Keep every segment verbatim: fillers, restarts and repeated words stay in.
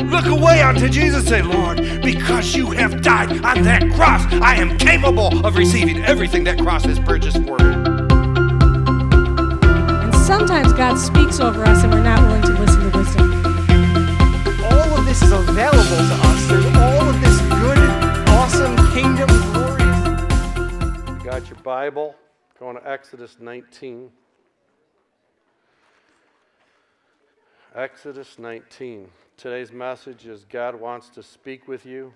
Look away unto Jesus and say, Lord, because you have died on that cross, I am capable of receiving everything that cross has purchased for me. And sometimes God speaks over us and we're not willing to listen to wisdom. All of this is available to us. There's all of this good, awesome kingdom glory. You got your Bible? Going to Exodus nineteen. Exodus nineteen. Today's message is God wants to speak with you.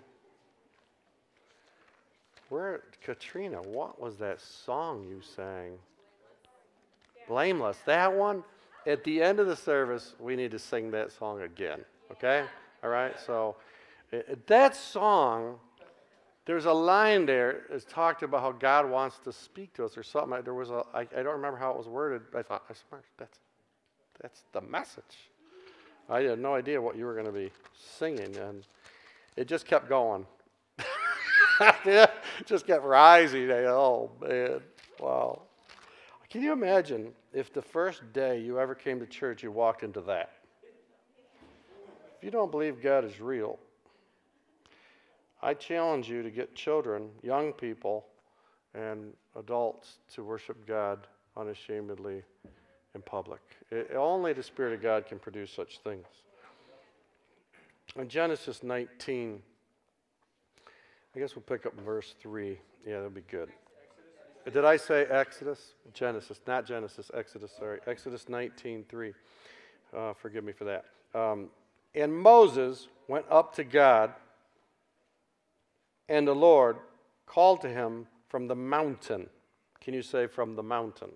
Where, Katrina, what was that song you sang? Blameless. That one? At the end of the service, we need to sing that song again. Okay? All right? So, it, that song, there's a line there that's talked about how God wants to speak to us or something. There was a, I, I don't remember how it was worded, but I thought, I swear, that's, that's the message. I had no idea what you were going to be singing, and it just kept going. It just kept rising. Oh, man. Wow. Can you imagine if the first day you ever came to church, you walked into that? If you don't believe God is real, I challenge you to get children, young people, and adults to worship God unashamedly in public. It, only the Spirit of God can produce such things. In Genesis nineteen, I guess we'll pick up verse three. Yeah, that'll be good. Did I say Exodus? Genesis, not Genesis, Exodus, sorry. Exodus nineteen, three. Uh, forgive me for that. Um, and Moses went up to God, and the Lord called to him from the mountain. Can you say from the mountain?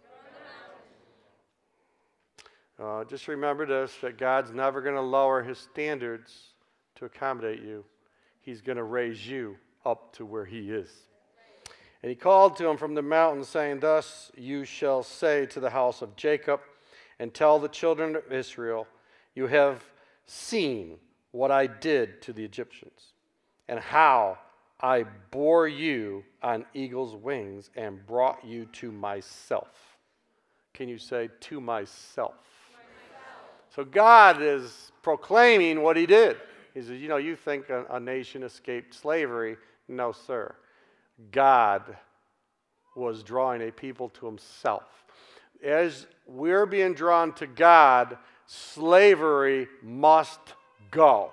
Uh, just remember this, that God's never going to lower his standards to accommodate you. He's going to raise you up to where he is. And he called to him from the mountain, saying, Thus you shall say to the house of Jacob, and tell the children of Israel, you have seen what I did to the Egyptians, and how I bore you on eagle's wings and brought you to myself. Can you say, to myself? So God is proclaiming what he did. He says, you know, you think a, a nation escaped slavery. No, sir. God was drawing a people to himself. As we're being drawn to God, slavery must go.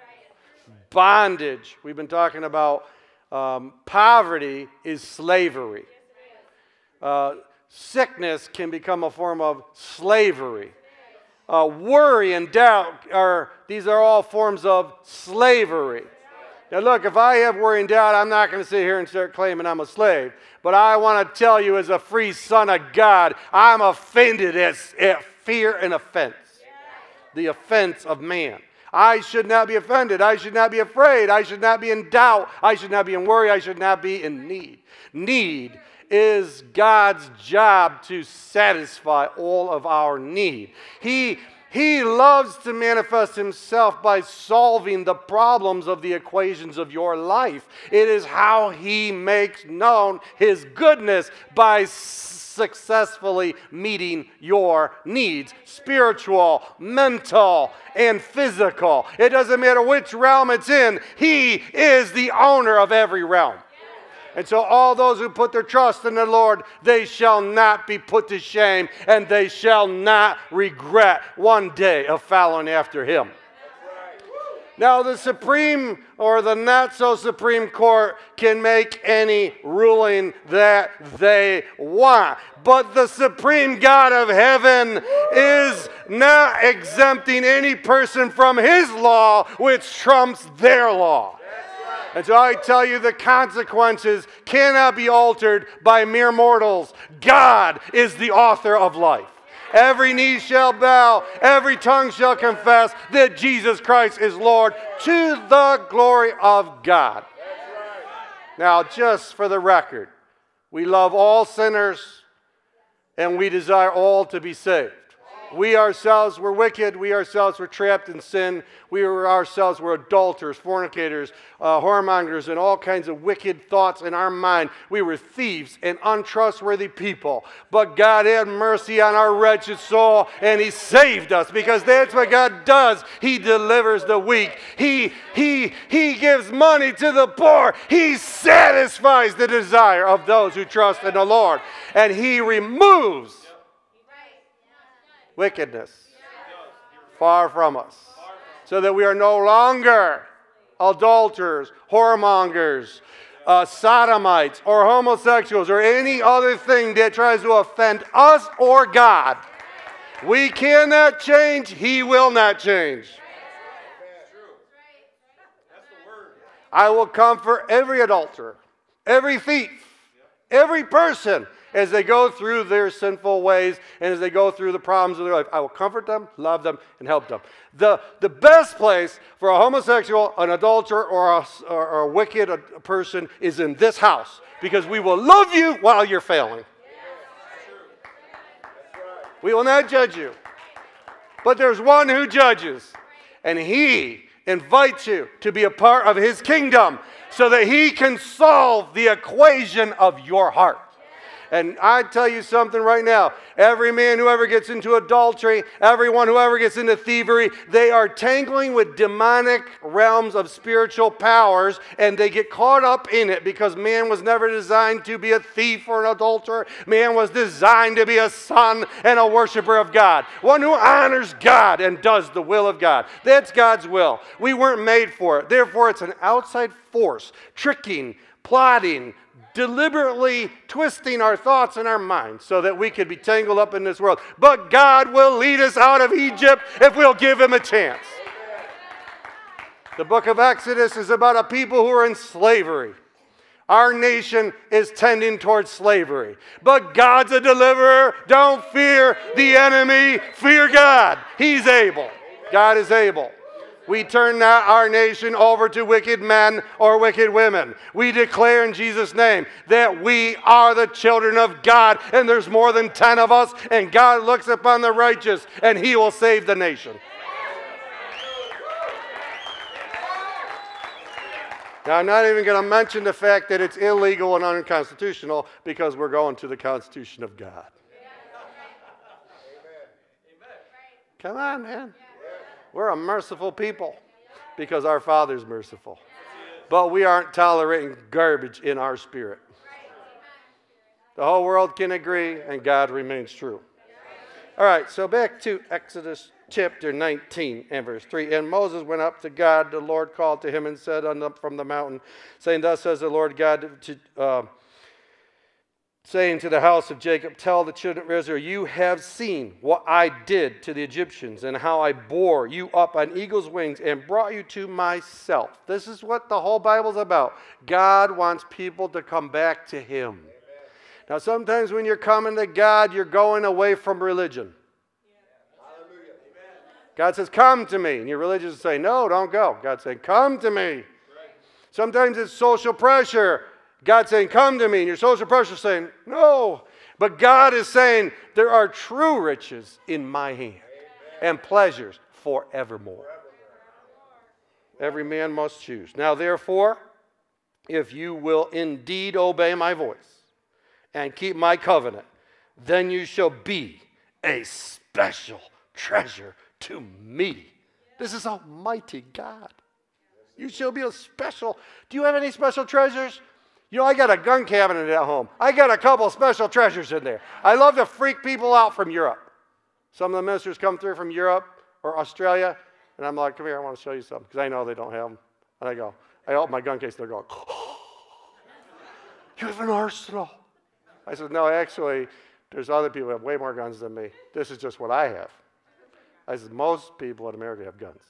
Bondage, we've been talking about um, poverty is slavery. Uh, sickness can become a form of slavery. Uh, worry and doubt, are these are all forms of slavery. Now look, if I have worry and doubt, I'm not going to sit here and start claiming I'm a slave. But I want to tell you, as a free son of God, I'm offended at, at fear and offense. The offense of man. I should not be offended. I should not be afraid. I should not be in doubt. I should not be in worry. I should not be in need. Need is God's job to satisfy all of our need. He, he loves to manifest himself by solving the problems of the equations of your life. It is how he makes known his goodness by successfully meeting your needs, spiritual, mental, and physical. It doesn't matter which realm it's in. He is the owner of every realm. And so all those who put their trust in the Lord, they shall not be put to shame, and they shall not regret one day of following after him. Now, the Supreme or the not-so-Supreme Court can make any ruling that they want. But the Supreme God of heaven is not exempting any person from his law, which trumps their law. And so I tell you, the consequences cannot be altered by mere mortals. God is the author of life. Every knee shall bow, every tongue shall confess that Jesus Christ is Lord, to the glory of God. Now, just for the record, we love all sinners and we desire all to be saved. We ourselves were wicked. We ourselves were trapped in sin. We were ourselves were adulterers, fornicators, uh, whoremongers, and all kinds of wicked thoughts in our mind. We were thieves and untrustworthy people. But God had mercy on our wretched soul, and He saved us, because that's what God does. He delivers the weak. He, he, he gives money to the poor. He satisfies the desire of those who trust in the Lord. And He removes wickedness far from us, so that we are no longer adulterers, whoremongers, uh, sodomites, or homosexuals, or any other thing that tries to offend us or God. We cannot change. He will not change. I will comfort every adulterer, every thief, every person as they go through their sinful ways and as they go through the problems of their life. I will comfort them, love them, and help them. The, the best place for a homosexual, an adulterer, or a, or, or a wicked a, a person is in this house, because we will love you while you're failing. We will not judge you. But there's one who judges, and He invites you to be a part of His kingdom so that He can solve the equation of your heart. And I tell you something right now, every man who ever gets into adultery, everyone who ever gets into thievery, they are tangling with demonic realms of spiritual powers, and they get caught up in it, because man was never designed to be a thief or an adulterer. Man was designed to be a son and a worshiper of God, one who honors God and does the will of God. That's God's will. We weren't made for it. Therefore, it's an outside force, tricking, plotting, deliberately twisting our thoughts and our minds so that we could be tangled up in this world. But God will lead us out of Egypt if we'll give Him a chance. The book of Exodus is about a people who are in slavery. Our nation is tending towards slavery. But God's a deliverer. Don't fear the enemy. Fear God. He's able. God is able. We turn not our nation over to wicked men or wicked women. We declare in Jesus' name that we are the children of God, and there's more than ten of us, and God looks upon the righteous, and He will save the nation. Now, I'm not even going to mention the fact that it's illegal and unconstitutional, because we're going to the Constitution of God. Come on, man. We're a merciful people because our Father's merciful. But we aren't tolerating garbage in our spirit. The whole world can agree, and God remains true. All right, so back to Exodus chapter nineteen and verse three. And Moses went up to God. The Lord called to him and said on the, from the mountain, saying, Thus says the Lord God to... Uh, saying to the house of Jacob, tell the children of Israel, you have seen what I did to the Egyptians, and how I bore you up on eagle's wings and brought you to myself. This is what the whole Bible's about. God wants people to come back to Him. Amen. Now, sometimes when you're coming to God, you're going away from religion. Yeah. God says, come to me. And your religious say, no, don't go. God's saying, come to me. Right. Sometimes it's social pressure. God's saying, come to me, and your social pressure is saying, no. But God is saying, there are true riches in my hand, and pleasures forevermore. Every man must choose. Now, therefore, if you will indeed obey my voice and keep my covenant, then you shall be a special treasure to me. This is Almighty God. You shall be a special. Do you have any special treasures? You know, I got a gun cabinet at home. I got a couple special treasures in there. I love to freak people out from Europe. Some of the ministers come through from Europe or Australia, and I'm like, come here, I want to show you something, because I know they don't have them. And I go, I open my gun case, and they're going, oh, you have an arsenal. I said, no, actually, there's other people who have way more guns than me. This is just what I have. I said, most people in America have guns.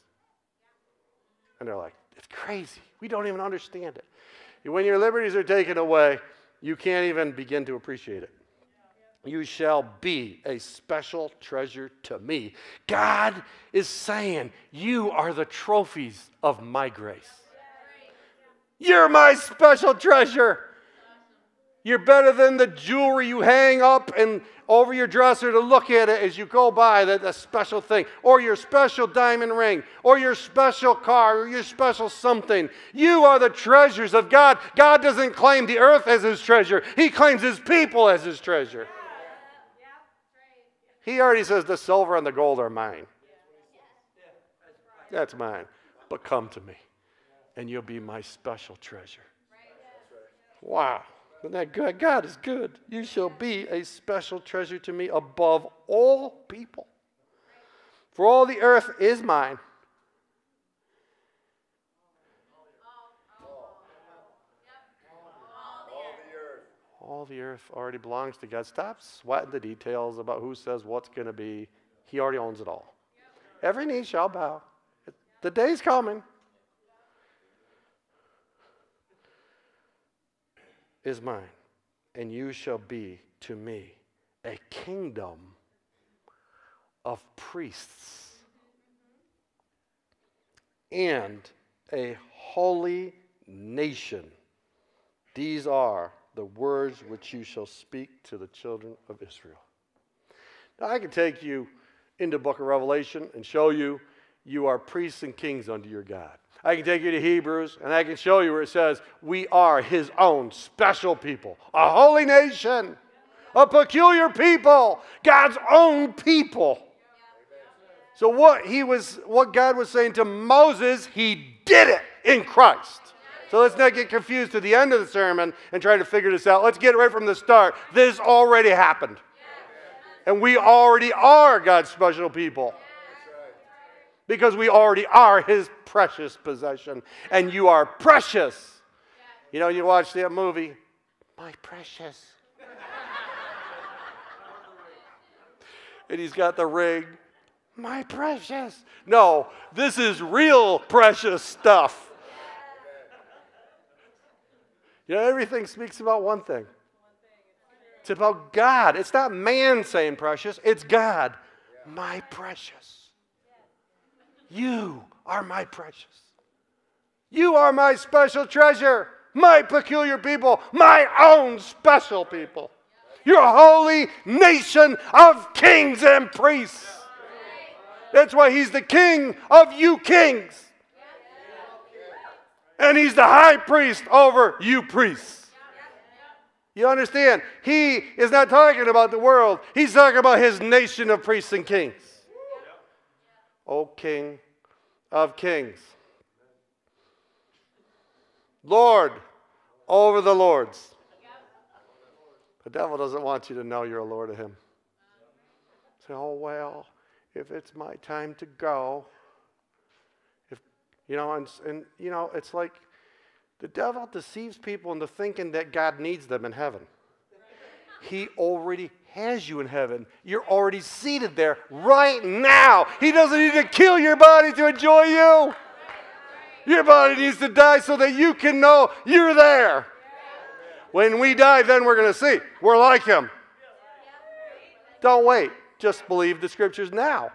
And they're like, it's crazy. We don't even understand it. When your liberties are taken away, you can't even begin to appreciate it. You shall be a special treasure to me. God is saying, you are the trophies of my grace. You're my special treasure. You're better than the jewelry you hang up and over your dresser to look at it as you go by, that, that special thing, or your special diamond ring, or your special car, or your special something. You are the treasures of God. God doesn't claim the earth as his treasure. He claims his people as his treasure. He already says the silver and the gold are mine. That's mine. But come to me, and you'll be my special treasure. Wow. Isn't that good? God is good. You shall be a special treasure to me above all people. For all the earth is mine. All the earth already belongs to God. Stop sweating the details about who says what's going to be. He already owns it all. Every knee shall bow. The day's coming. Is mine, and you shall be to me a kingdom of priests and a holy nation. These are the words which you shall speak to the children of Israel. Now I can take you into the book of Revelation and show you you are priests and kings unto your God. I can take you to Hebrews, and I can show you where it says, we are his own special people, a holy nation, a peculiar people, God's own people. So what he was, what God was saying to Moses, he did it in Christ. So let's not get confused to the end of the sermon and try to figure this out. Let's get right from the start. This already happened. And we already are God's special people. Because we already are his precious possession. And you are precious. You know, you watch that movie, My Precious. And he's got the ring, My Precious. No, this is real precious stuff. You know, everything speaks about one thing. It's about God. It's not man saying precious. It's God. My precious. You are my precious. You are my special treasure, my peculiar people, my own special people. You're a holy nation of kings and priests. That's why he's the king of you kings. And he's the high priest over you priests. You understand? He is not talking about the world. He's talking about his nation of priests and kings. O King of kings. Lord over the lords. The devil doesn't want you to know you're a lord of him. Say, oh, well, if it's my time to go. If, you know, and, and you know, it's like the devil deceives people into thinking that God needs them in heaven. He already has you in heaven. You're already seated there right now. He doesn't need to kill your body to enjoy you. Your body needs to die so that you can know you're there. When we die, then we're going to see. We're like him. Don't wait. Just believe the scriptures now.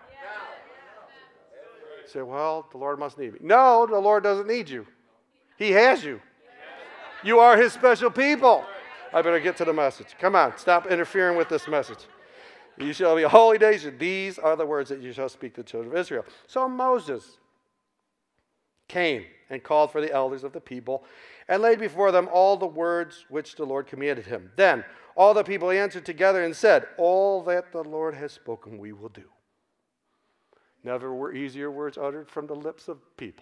You say, well, the Lord must need me. No, the Lord doesn't need you. He has you. You are his special people. I better get to the message. Come on, stop interfering with this message. You shall be a holy nation. These are the words that you shall speak to the children of Israel. So Moses came and called for the elders of the people and laid before them all the words which the Lord commanded him. Then all the people answered together and said, all that the Lord has spoken we will do. Never were easier words uttered from the lips of people.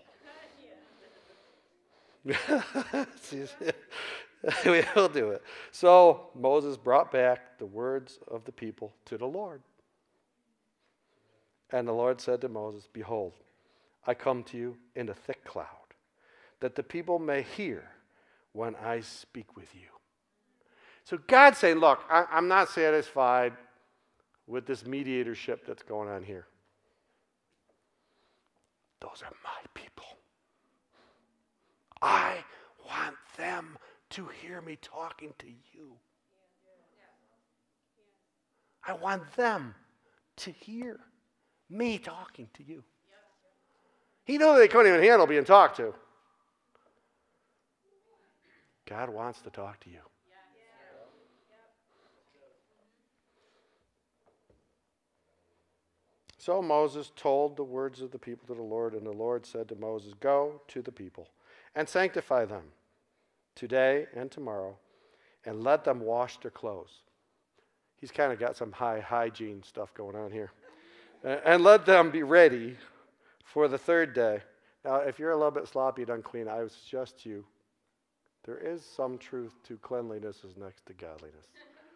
We will do it. So Moses brought back the words of the people to the Lord. And the Lord said to Moses, behold, I come to you in a thick cloud, that the people may hear when I speak with you. So God's saying, look, I, I'm not satisfied with this mediatorship that's going on here. Those are my people. I want them to hear me talking to you. I want them to hear me talking to you. He knew they couldn't even handle being talked to. God wants to talk to you. So Moses told the words of the people to the Lord, and the Lord said to Moses, go to the people and sanctify them today and tomorrow, and let them wash their clothes. He's kind of got some high hygiene stuff going on here. And let them be ready for the third day. Now, if you're a little bit sloppy and unclean, I would suggest to you, there is some truth to cleanliness is next to godliness.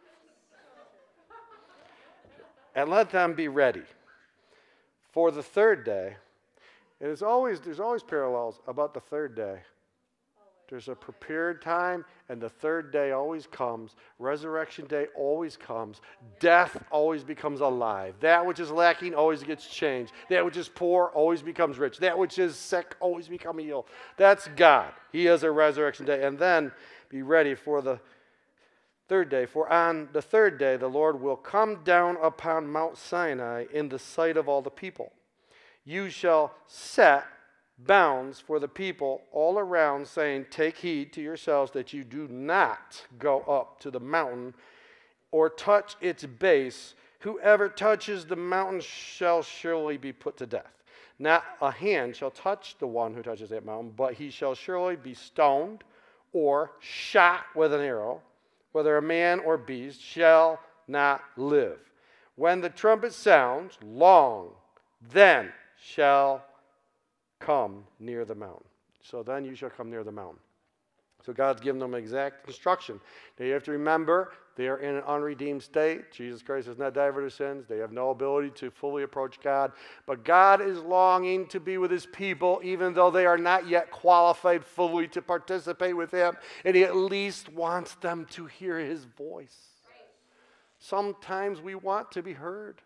And let them be ready for the third day. And it's always, there's always parallels about the third day. There's a prepared time, and the third day always comes. Resurrection day always comes. Death always becomes alive. That which is lacking always gets changed. That which is poor always becomes rich. That which is sick always becomes healed. That's God. He has a resurrection day. And then be ready for the third day. For on the third day the Lord will come down upon Mount Sinai in the sight of all the people. You shall set bounds for the people all around, saying, take heed to yourselves that you do not go up to the mountain or touch its base. Whoever touches the mountain shall surely be put to death. Not a hand shall touch the one who touches that mountain, but he shall surely be stoned or shot with an arrow. Whether a man or beast shall not live. When the trumpet sounds long, then shall come near the mountain. So then you shall come near the mountain. So God's given them exact instruction. Now you have to remember, they are in an unredeemed state. Jesus Christ has not died for their sins. They have no ability to fully approach God. But God is longing to be with his people, even though they are not yet qualified fully to participate with him. And he at least wants them to hear his voice. Sometimes we want to be heard.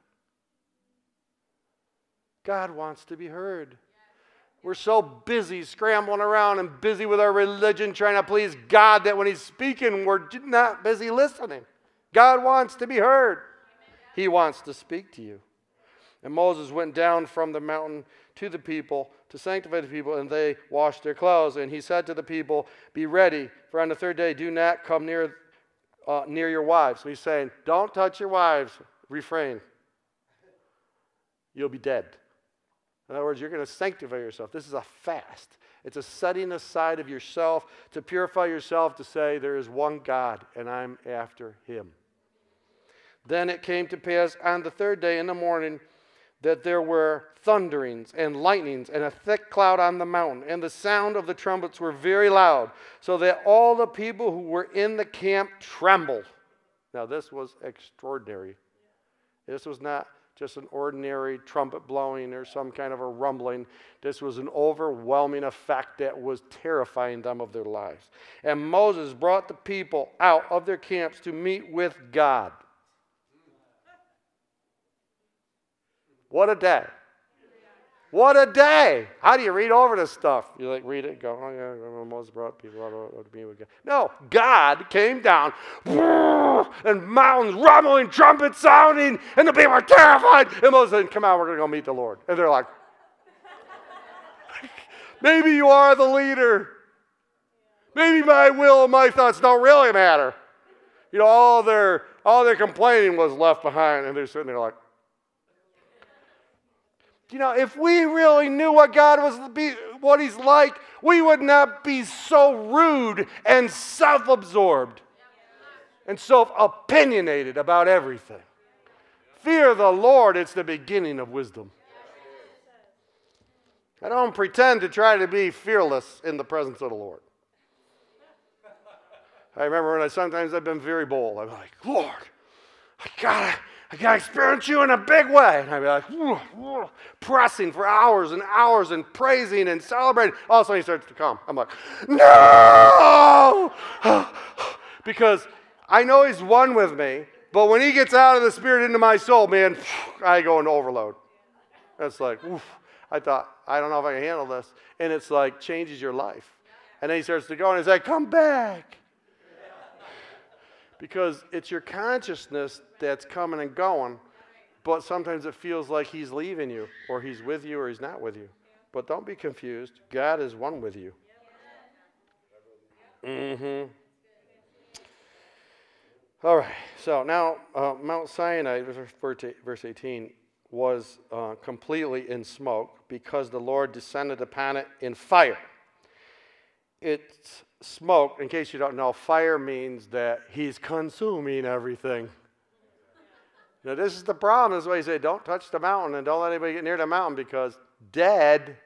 God wants to be heard. We're so busy scrambling around and busy with our religion trying to please God that when he's speaking, we're not busy listening. God wants to be heard. He wants to speak to you. And Moses went down from the mountain to the people to sanctify the people, and they washed their clothes. And he said to the people, be ready, for on the third day do not come near, uh, near your wives. So he's saying, don't touch your wives. Refrain. You'll be dead. In other words, you're going to sanctify yourself. This is a fast. It's a setting aside of yourself to purify yourself, to say there is one God and I'm after him. Then it came to pass on the third day in the morning that there were thunderings and lightnings and a thick cloud on the mountain, and the sound of the trumpets were very loud, so that all the people who were in the camp trembled. Now this was extraordinary. This was not just an ordinary trumpet blowing or some kind of a rumbling. This was an overwhelming effect that was terrifying them of their lives. And Moses brought the people out of their camps to meet with God. What a day. What a day. How do you read over this stuff? You like read it and go, oh yeah, Moses brought people out to meet with God. No, God came down, and mountains rumbling, trumpets sounding, and the people are terrified. And Moses said, come on, we're going to go meet the Lord. And they're like, maybe you are the leader. Maybe my will and my thoughts don't really matter. You know, all their, all their complaining was left behind, and they're sitting there like, you know, if we really knew what God was, be, what he's like, we would not be so rude and self-absorbed and self-opinionated about everything. Fear the Lord, it's the beginning of wisdom. I don't pretend to try to be fearless in the presence of the Lord. I remember when I sometimes I've been very bold. I'm like, Lord, I gotta, I gotta experience you in a big way. And I'd be like, whoa, whoa, pressing for hours and hours and praising and celebrating. All of a sudden he starts to come. I'm like, no! Because I know he's one with me, but when he gets out of the Spirit into my soul, man, I go into overload. That's like, oof. I thought, I don't know if I can handle this. And it's like, changes your life. And then he starts to go and he's like, come back. Because it's your consciousness that's coming and going, but sometimes it feels like he's leaving you, or he's with you, or he's not with you. But don't be confused. God is one with you. Mm-hmm. All right. So now, uh, Mount Sinai, verse eighteen, was uh, completely in smoke because the Lord descended upon it in fire. It's smoke, in case you don't know, fire means that he's consuming everything. Now this is the problem, this is why he said, don't touch the mountain and don't let anybody get near the mountain because dead,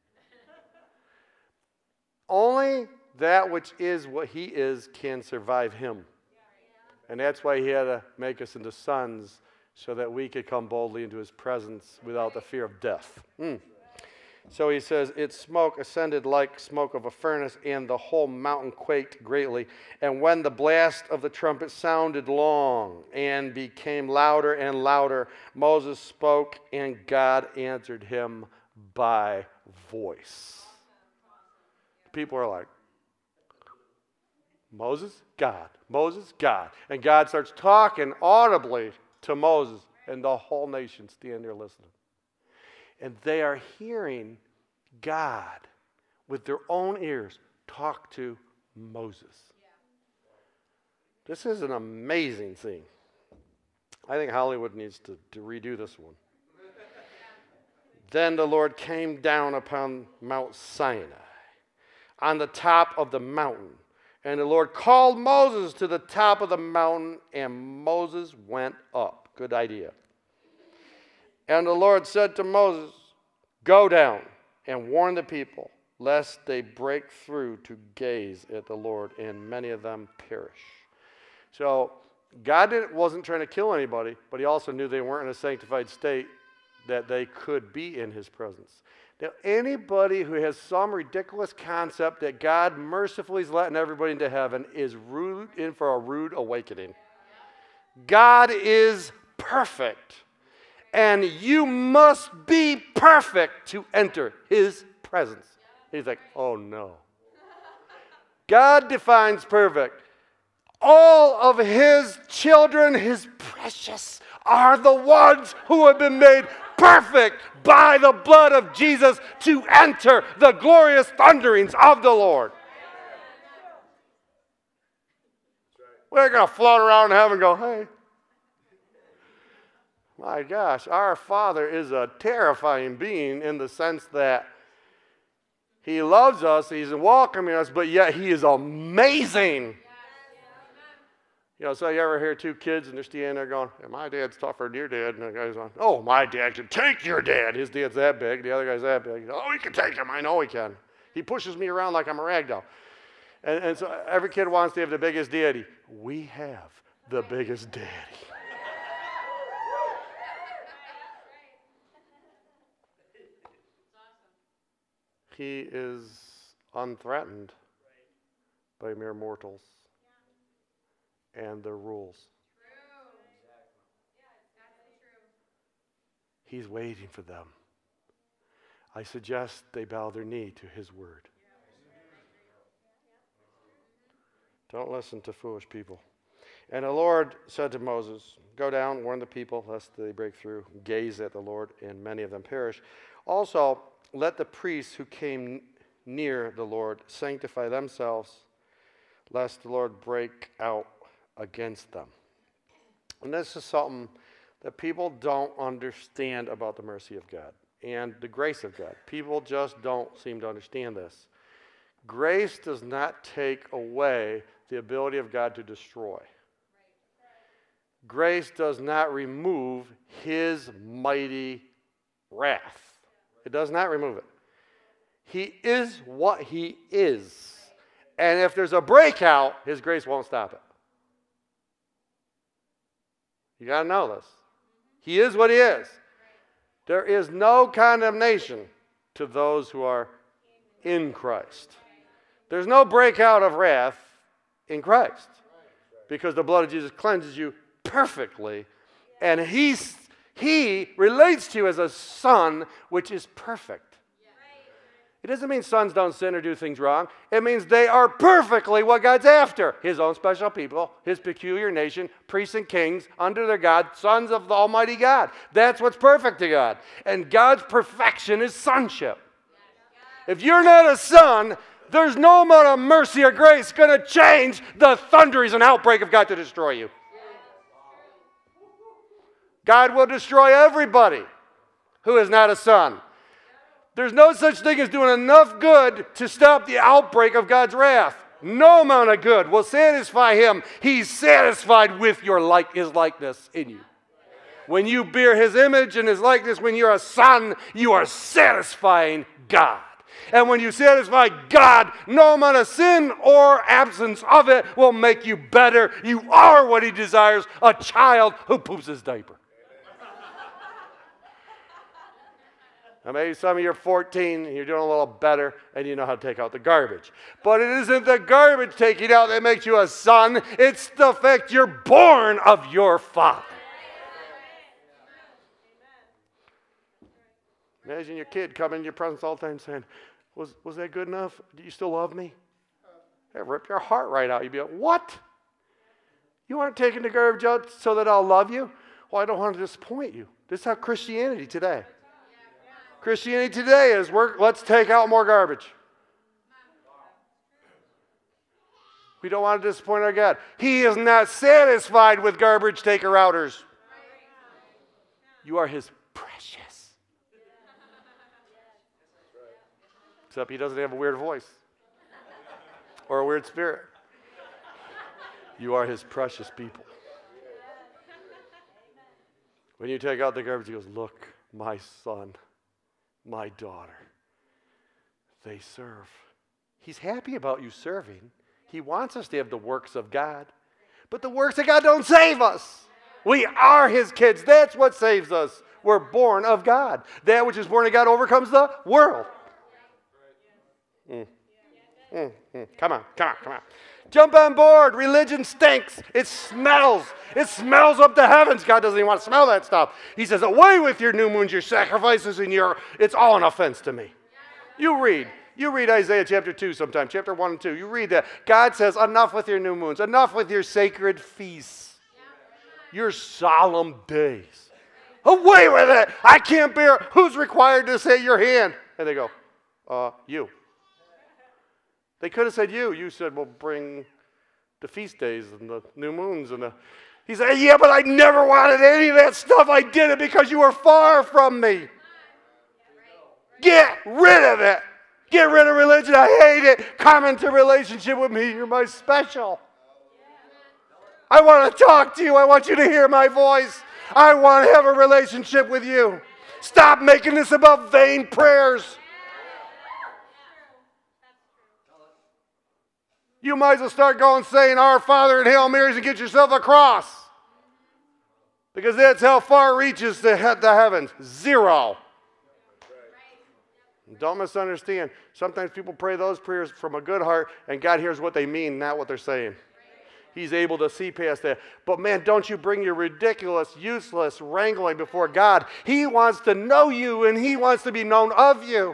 only that which is what he is can survive him. And that's why he had to make us into sons so that we could come boldly into his presence without the fear of death. Mm. So he says, its smoke ascended like smoke of a furnace, and the whole mountain quaked greatly. And when the blast of the trumpet sounded long and became louder and louder, Moses spoke, and God answered him by voice. People are like, Moses, God. Moses, God. And God starts talking audibly to Moses, and the whole nation stand there listening. And they are hearing God with their own ears talk to Moses. Yeah. This is an amazing thing. I think Hollywood needs to, to redo this one. Then the Lord came down upon Mount Sinai, on the top of the mountain. And the Lord called Moses to the top of the mountain, and Moses went up. Good idea. And the Lord said to Moses, go down and warn the people, lest they break through to gaze at the Lord, and many of them perish. So God didn't, wasn't trying to kill anybody, but he also knew they weren't in a sanctified state that they could be in his presence. Now, anybody who has some ridiculous concept that God mercifully is letting everybody into heaven is rude, in for a rude awakening. God is perfect, and you must be perfect to enter his presence. He's like, oh no. God defines perfect. All of his children, his precious, are the ones who have been made perfect by the blood of Jesus to enter the glorious thunderings of the Lord. We're going to float around in heaven and go, hey. My gosh, our Father is a terrifying being in the sense that he loves us, he's welcoming us, but yet he is amazing. You know, so you ever hear two kids and they're standing there going, hey, my dad's tougher than your dad. And the guy's going, oh, my dad can take your dad. His dad's that big. The other guy's that big. Oh, he can take him. I know he can. He pushes me around like I'm a rag doll. And, and so every kid wants to have the biggest daddy. We have the biggest daddy. He is unthreatened by mere mortals and their rules. He's waiting for them. I suggest they bow their knee to his word. Don't listen to foolish people. And the Lord said to Moses, go down, warn the people, lest they break through, gaze at the Lord, and many of them perish. Also, let the priests who came near the Lord sanctify themselves, lest the Lord break out against them. And this is something that people don't understand about the mercy of God and the grace of God. People just don't seem to understand this. Grace does not take away the ability of God to destroy. Grace does not remove his mighty wrath. It does not remove it. He is what he is. And if there's a breakout, his grace won't stop it. You got to know this. He is what he is. There is no condemnation to those who are in Christ. There's no breakout of wrath in Christ because the blood of Jesus cleanses you perfectly, and he's, he relates to you as a son, which is perfect. It doesn't mean sons don't sin or do things wrong. It means they are perfectly what God's after. His own special people, his peculiar nation, priests and kings under their God, sons of the Almighty God. That's what's perfect to God. And God's perfection is sonship. If you're not a son, there's no amount of mercy or grace going to change the thunderings and outbreak of God to destroy you. God will destroy everybody who is not a son. There's no such thing as doing enough good to stop the outbreak of God's wrath. No amount of good will satisfy him. He's satisfied with your like, his likeness in you. When you bear his image and his likeness, when you're a son, you are satisfying God. And when you satisfy God, no amount of sin or absence of it will make you better. You are what he desires, a child who poops his diaper. Now maybe some of you are fourteen and you're doing a little better and you know how to take out the garbage. But it isn't the garbage taking out that makes you a son. It's the fact you're born of your father. Imagine your kid coming in your presence all the time saying, was, was that good enough? Do you still love me? That rip your heart right out. You'd be like, what? You aren't taking the garbage out so that I'll love you? Well, I don't want to disappoint you. This is how Christianity today. Christianity today is, we're, let's take out more garbage. We don't want to disappoint our God. He is not satisfied with garbage taker-outers. You are his precious. Except he doesn't have a weird voice or a weird spirit. You are his precious people. When you take out the garbage, he goes, look, my son, my daughter, they serve. He's happy about you serving. He wants us to have the works of God. But the works of God don't save us. We are his kids. That's what saves us. We're born of God. That which is born of God overcomes the world. Mm. Mm, mm. Come on, come on, come on. Jump on board. Religion stinks. It smells. It smells up to heavens. God doesn't even want to smell that stuff. He says, away with your new moons, your sacrifices, and your, it's all an offense to me. You read. You read Isaiah chapter two sometime, chapter one and two. You read that. God says, enough with your new moons. Enough with your sacred feasts. Your solemn days. Away with it. I can't bear. Who's required to say your hand? And they go, uh, you. They could have said you. You said, well, bring the feast days and the new moons. and the. He said, yeah, but I never wanted any of that stuff. I did it because you were far from me. Get rid of it. Get rid of religion. I hate it. Come into relationship with me. You're my special. I want to talk to you. I want you to hear my voice. I want to have a relationship with you. Stop making this about vain prayers. You might as well start going saying Our Father and Hail Marys and get yourself a cross. Because that's how far it reaches to the heavens. Zero. Don't misunderstand. Sometimes people pray those prayers from a good heart and God hears what they mean, not what they're saying. He's able to see past that. But man, don't you bring your ridiculous, useless wrangling before God. He wants to know you and he wants to be known of you.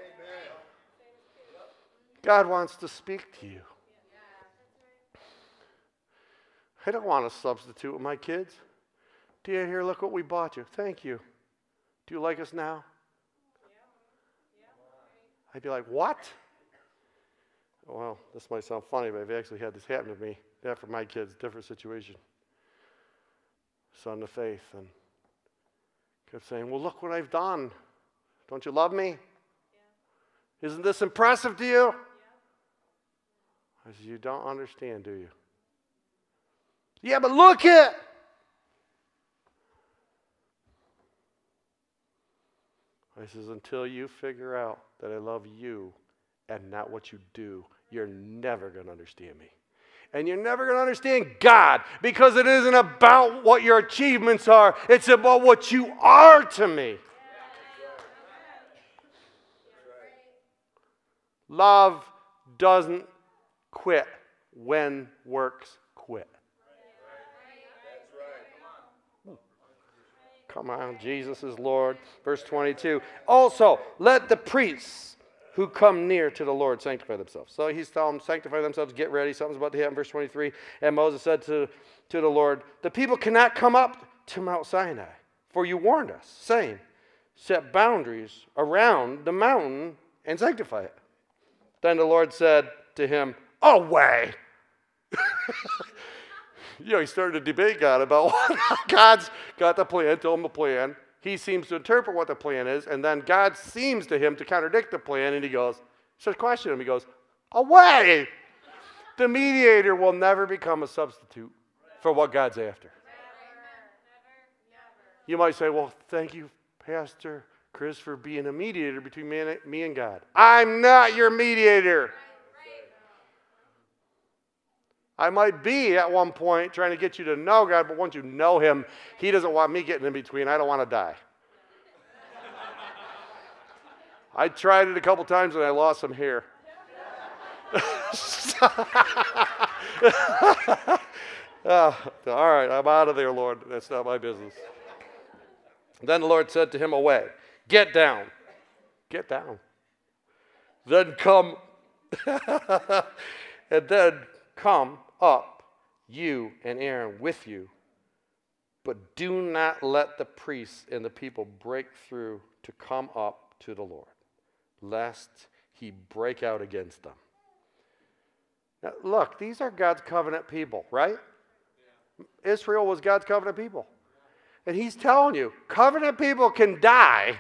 God wants to speak to you. I don't want to substitute with my kids. Dear, here, look what we bought you. Thank you. Do you like us now? I'd be like, what? Well, this might sound funny, but I've actually had this happen to me. Not for my kids, different situation. Son of faith. And kept saying, well, look what I've done. Don't you love me? Yeah. Isn't this impressive to you? Yeah. I said, you don't understand, do you? Yeah, but look it. I says, until you figure out that I love you and not what you do, you're never going to understand me. And you're never going to understand God because it isn't about what your achievements are. It's about what you are to me. Love doesn't quit when works quit. Come on, Jesus is Lord. Verse twenty-two. Also, let the priests who come near to the Lord sanctify themselves. So he's telling them, sanctify themselves, get ready. Something's about to happen. Verse twenty-three. And Moses said to, to the Lord, the people cannot come up to Mount Sinai, for you warned us, saying, set boundaries around the mountain and sanctify it. Then the Lord said to him, away. You know, he started a debate God about what God's got the plan, told him the plan. he seems to interpret what the plan is, and then God seems to him to contradict the plan, and he goes, starts questioning him. He goes, away! The mediator will never become a substitute for what God's after. You might say, well, thank you, Pastor Chris, for being a mediator between me and, me and God. I'm not your mediator. I might be at one point trying to get you to know God, but once you know him, he doesn't want me getting in between. I don't want to die. I tried it a couple times and I lost some hair. uh, all right, I'm out of there, Lord. That's not my business. Then the Lord said to him, away. Get down. Get down. Then come. And then come up, you and Aaron with you. But do not let the priests and the people break through to come up to the Lord, lest he break out against them. Now, look, these are God's covenant people, right? Yeah. Israel was God's covenant people. And he's telling you, covenant people can die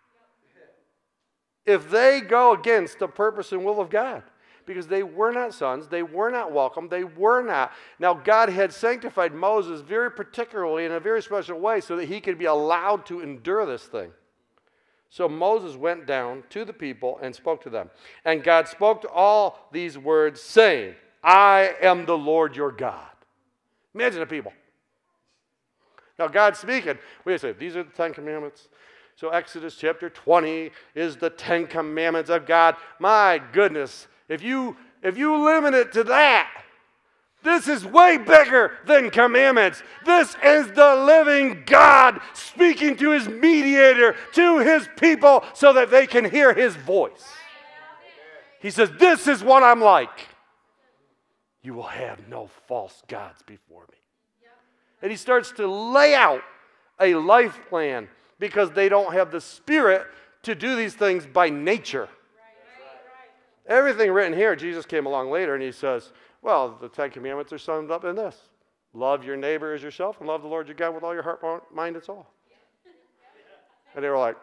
if they go against the purpose and will of God. Because they were not sons, they were not welcome, they were not. Now, God had sanctified Moses very particularly in a very special way so that he could be allowed to endure this thing. So Moses went down to the people and spoke to them. And God spoke to all these words, saying, I am the Lord your God. Imagine the people. Now, God's speaking. We say, these are the Ten Commandments. So Exodus chapter twenty is the Ten Commandments of God. My goodness. If you, if you limit it to that, this is way bigger than commandments. This is the living God speaking to his mediator, to his people, so that they can hear his voice. He says, this is what I'm like. You will have no false gods before me. And he starts to lay out a life plan because they don't have the spirit to do these things by nature. Everything written here, Jesus came along later and he says, well, the Ten Commandments are summed up in this. Love your neighbor as yourself and love the Lord your God with all your heart, mind, and soul. And they were like,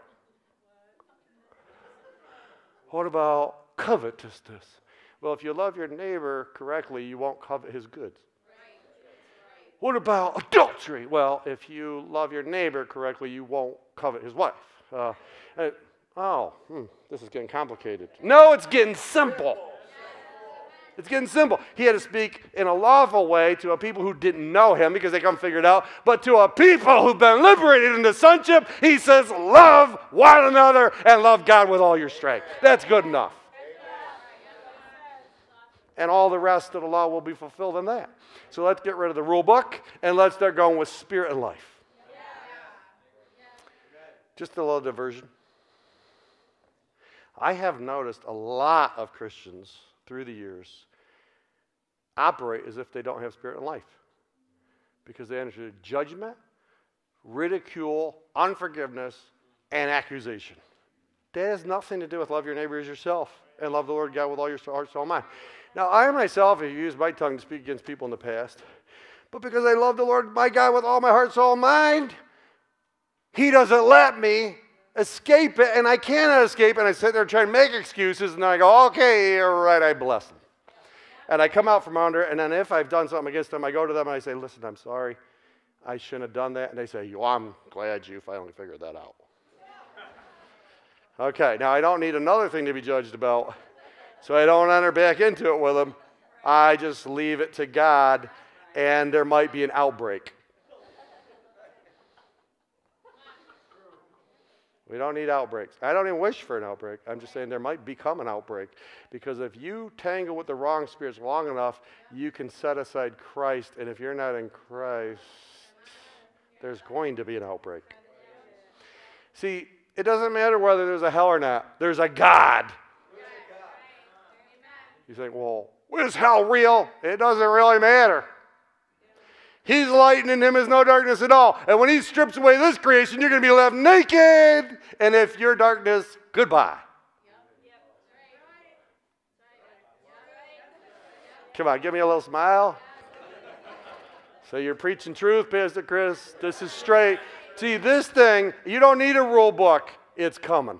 what about covetousness? Well, if you love your neighbor correctly, you won't covet his goods. What about adultery? Well, if you love your neighbor correctly, you won't covet his wife. Uh, and, oh, hmm, this is getting complicated. No, it's getting simple. It's getting simple. He had to speak in a lawful way to a people who didn't know him because they couldn't figure it out. But to a people who've been liberated into sonship, he says, love one another and love God with all your strength. That's good enough. And all the rest of the law will be fulfilled in that. So let's get rid of the rule book and let's start going with spirit and life. Just a little diversion. I have noticed a lot of Christians through the years operate as if they don't have spirit and life because they enter judgment, ridicule, unforgiveness, and accusation. That has nothing to do with love your neighbor as yourself and love the Lord God with all your heart, soul, and mind. Now, I myself have used my tongue to speak against people in the past, but because I love the Lord my God with all my heart, soul, and mind, he doesn't let me escape it, and I cannot escape, and I sit there trying to make excuses, and then I go, okay, all right, I bless them. And I come out from under, and then if I've done something against them, I go to them and I say, listen, I'm sorry. I shouldn't have done that. And they say, well, I'm glad you finally figured that out. Okay, now I don't need another thing to be judged about, so I don't enter back into it with them. I just leave it to God, and there might be an outbreak. We don't need outbreaks. I don't even wish for an outbreak. I'm just saying there might become an outbreak. Because if you tangle with the wrong spirits long enough, you can set aside Christ. And if you're not in Christ, there's going to be an outbreak. See, it doesn't matter whether there's a hell or not. There's a God. You think, well, is hell real? It doesn't really matter. He's light, and in him is no darkness at all. And when he strips away this creation, you're going to be left naked. And if you're darkness, goodbye. Come on, give me a little smile. So you're preaching truth, Pastor Chris. This is straight. See, this thing, you don't need a rule book. It's coming.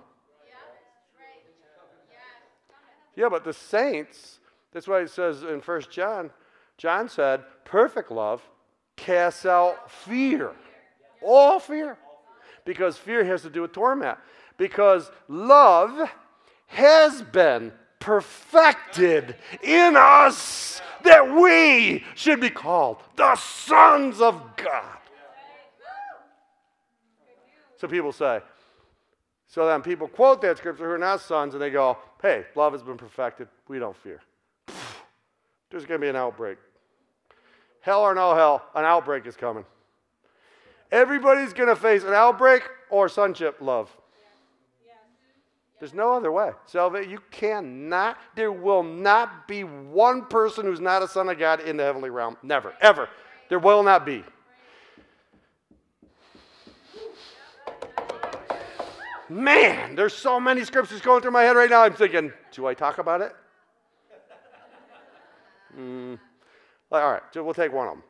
Yeah, but the saints, that's why it says in First John, John said, perfect love casts out fear. All fear. Because fear has to do with torment. Because love has been perfected in us that we should be called the sons of God. So people say, so then people quote that scripture who are not sons and they go, hey, love has been perfected. We don't fear. There's going to be an outbreak. Hell or no hell, an outbreak is coming. Everybody's going to face an outbreak or sonship love. There's no other way. Salvation, you cannot, there will not be one person who's not a son of God in the heavenly realm. Never, ever. There will not be. Man, there's so many scriptures going through my head right now. I'm thinking, do I talk about it? Mm. All right, so we'll take one of them.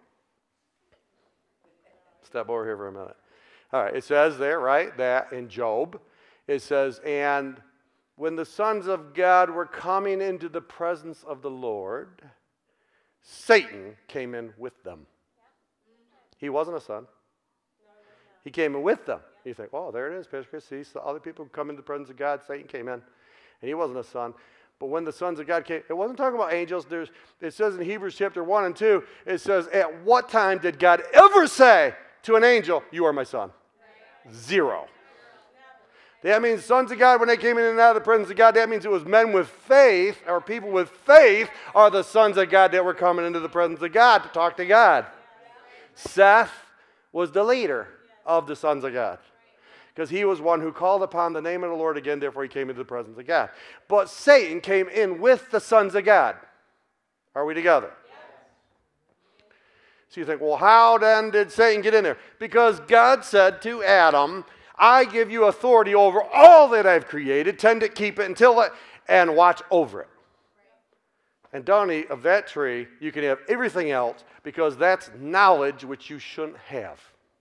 Step over here for a minute. All right, it says there, right, that in Job, it says, and when the sons of God were coming into the presence of the Lord, Satan came in with them. He wasn't a son. He came in with them. You think, oh, there it is, Pastor Chris. See, so other people come into the presence of God. Satan came in, and he wasn't a son. But when the sons of God came, it wasn't talking about angels. There's, it says in Hebrews chapter one and two, it says, at what time did God ever say to an angel, you are my son? Zero. That means sons of God, when they came in and out of the presence of God, that means it was men with faith, or people with faith, are the sons of God that were coming into the presence of God to talk to God. Seth was the leader of the sons of God, because he was one who called upon the name of the Lord again, therefore he came into the presence of God. But Satan came in with the sons of God. Are we together? So you think, well, how then did Satan get in there? Because God said to Adam, I give you authority over all that I've created, tend to keep it until it, and watch over it. And don't eat of that tree, you can have everything else, because that's knowledge which you shouldn't have.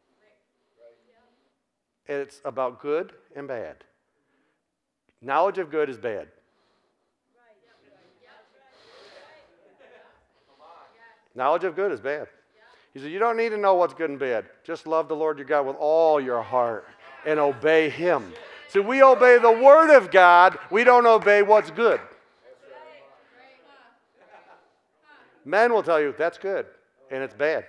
And it's about good and bad. Knowledge of good is bad. Knowledge of good is bad. He said, you don't need to know what's good and bad. Just love the Lord your God with all your heart and obey him. So we obey the word of God. We don't obey what's good. Men will tell you that's good and it's bad.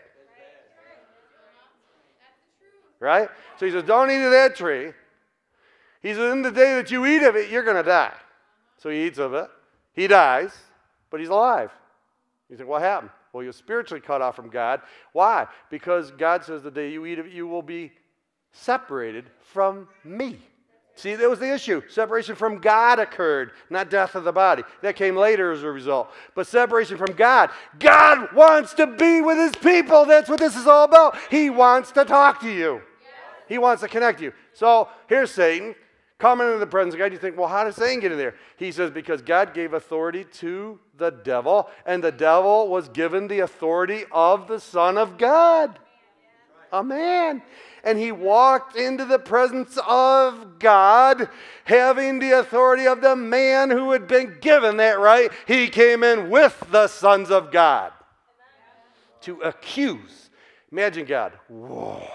Right? So he says, don't eat of that tree. He says, in the day that you eat of it, you're going to die. So he eats of it. He dies, but he's alive. You think, what happened? Well, you're spiritually cut off from God. Why? Because God says the day you eat of it, you will be separated from me. See, that was the issue. Separation from God occurred, not death of the body. That came later as a result. But separation from God. God wants to be with his people. That's what this is all about. He wants to talk to you. He wants to connect you. So here's Satan coming into the presence of God. You think, well, how did Satan get in there? He says, because God gave authority to the devil, and the devil was given the authority of the Son of God. A man. And he walked into the presence of God, having the authority of the man who had been given that right. He came in with the sons of God to accuse. Imagine God. Whoa.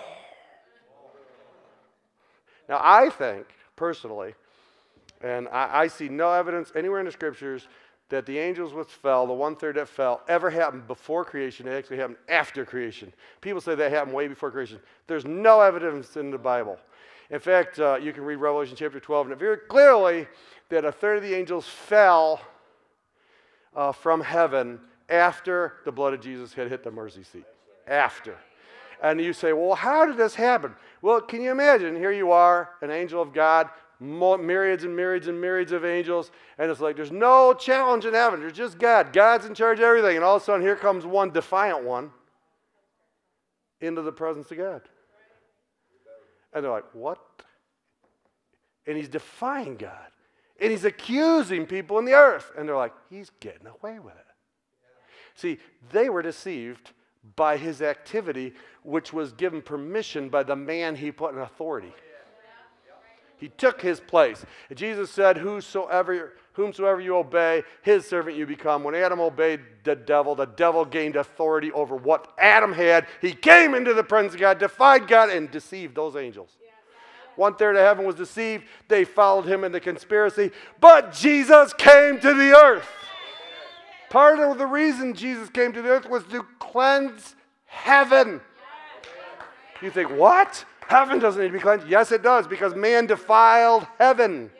Now, I think, personally, and I, I see no evidence anywhere in the scriptures that the angels which fell, the one-third that fell, ever happened before creation. It actually happened after creation. People say that happened way before creation. There's no evidence in the Bible. In fact, uh, you can read Revelation chapter twelve, and it very clearly that a third of the angels fell uh, from heaven after the blood of Jesus had hit the mercy seat. After. And you say, well, how did this happen? Well, can you imagine? Here you are, an angel of God, myriads and myriads and myriads of angels, and it's like there's no challenge in heaven. There's just God. God's in charge of everything. And all of a sudden, here comes one defiant one into the presence of God. And they're like, what? And he's defying God. And he's accusing people in the earth. And they're like, he's getting away with it. See, they were deceived by his activity, which was given permission by the man he put in authority. He took his place. And Jesus said, Whosoever, whomsoever you obey, his servant you become. When Adam obeyed the devil, the devil gained authority over what Adam had. He came into the presence of God, defied God, and deceived those angels. One third of heaven was deceived. They followed him in the conspiracy. But Jesus came to the earth. Part of the reason Jesus came to the earth was to cleanse heaven. You think, what? Heaven doesn't need to be cleansed. Yes, it does, because man defiled heaven.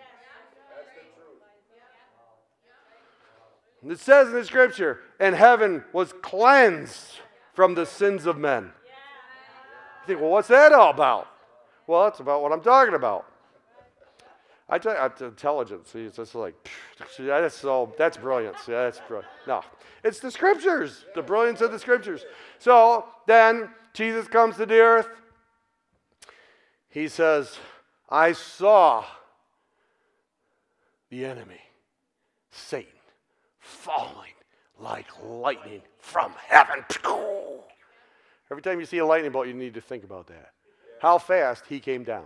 And it says in the scripture, and heaven was cleansed from the sins of men. You think, well, what's that all about? Well, that's about what I'm talking about. I tell you, it's intelligence. See, it's just like, phew, that's so, that's brilliance. Yeah, that's brilliant. No, it's the scriptures, the brilliance of the scriptures. So then Jesus comes to the earth. He says, I saw the enemy, Satan, falling like lightning from heaven. Every time you see a lightning bolt, you need to think about that. How fast he came down.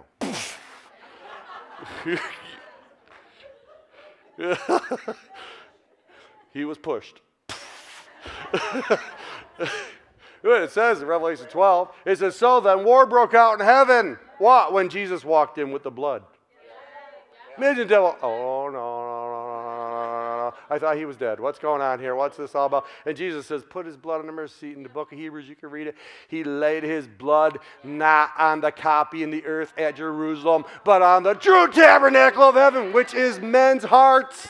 He was pushed. It says in Revelation twelve, it says, so then war broke out in heaven. What? When Jesus walked in with the blood. Imagine the devil, oh, no, no, no, no, no, no. I thought he was dead. What's going on here? What's this all about? And Jesus says, put his blood on the mercy seat. In the book of Hebrews, you can read it. He laid his blood not on the copy in the earth at Jerusalem, but on the true tabernacle of heaven, which is men's hearts.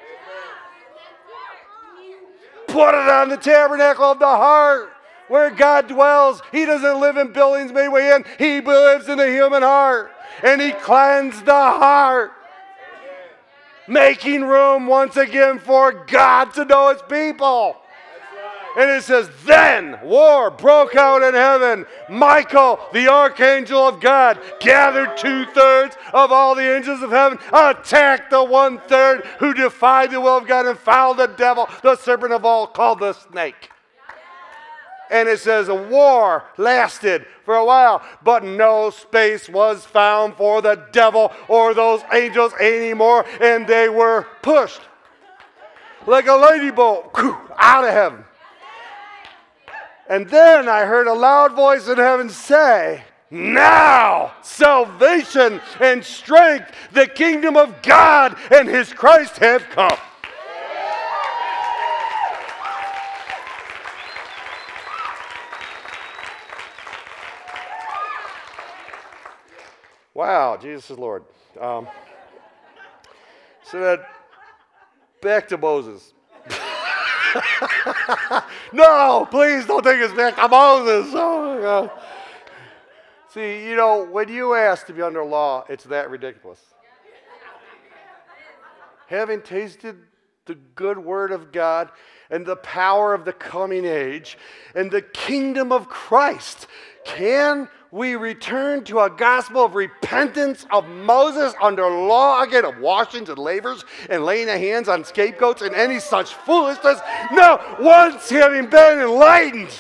Put it on the tabernacle of the heart, where God dwells. He doesn't live in buildings made by hand. He lives in the human heart. And he cleansed the heart, making room once again for God to know his people. And it says, then war broke out in heaven. Michael, the archangel of God, gathered two-thirds of all the angels of heaven, attacked the one-third who defied the will of God and fouled the devil, the serpent of all, called the snake. And it says a war lasted for a while, but no space was found for the devil or those angels anymore, and they were pushed like a lightning bolt out of heaven. And then I heard a loud voice in heaven say, now salvation and strength, the kingdom of God and his Christ have come. Wow, Jesus is Lord. Um, so that, back to Moses. No, please don't take us back to Moses. Oh my God. See, you know, when you ask to be under law, it's that ridiculous. Having tasted the good word of God and the power of the coming age and the kingdom of Christ, can we return to a gospel of repentance of Moses under law again, of washings and lavers and laying of hands on scapegoats and any such foolishness? No, once having been enlightened.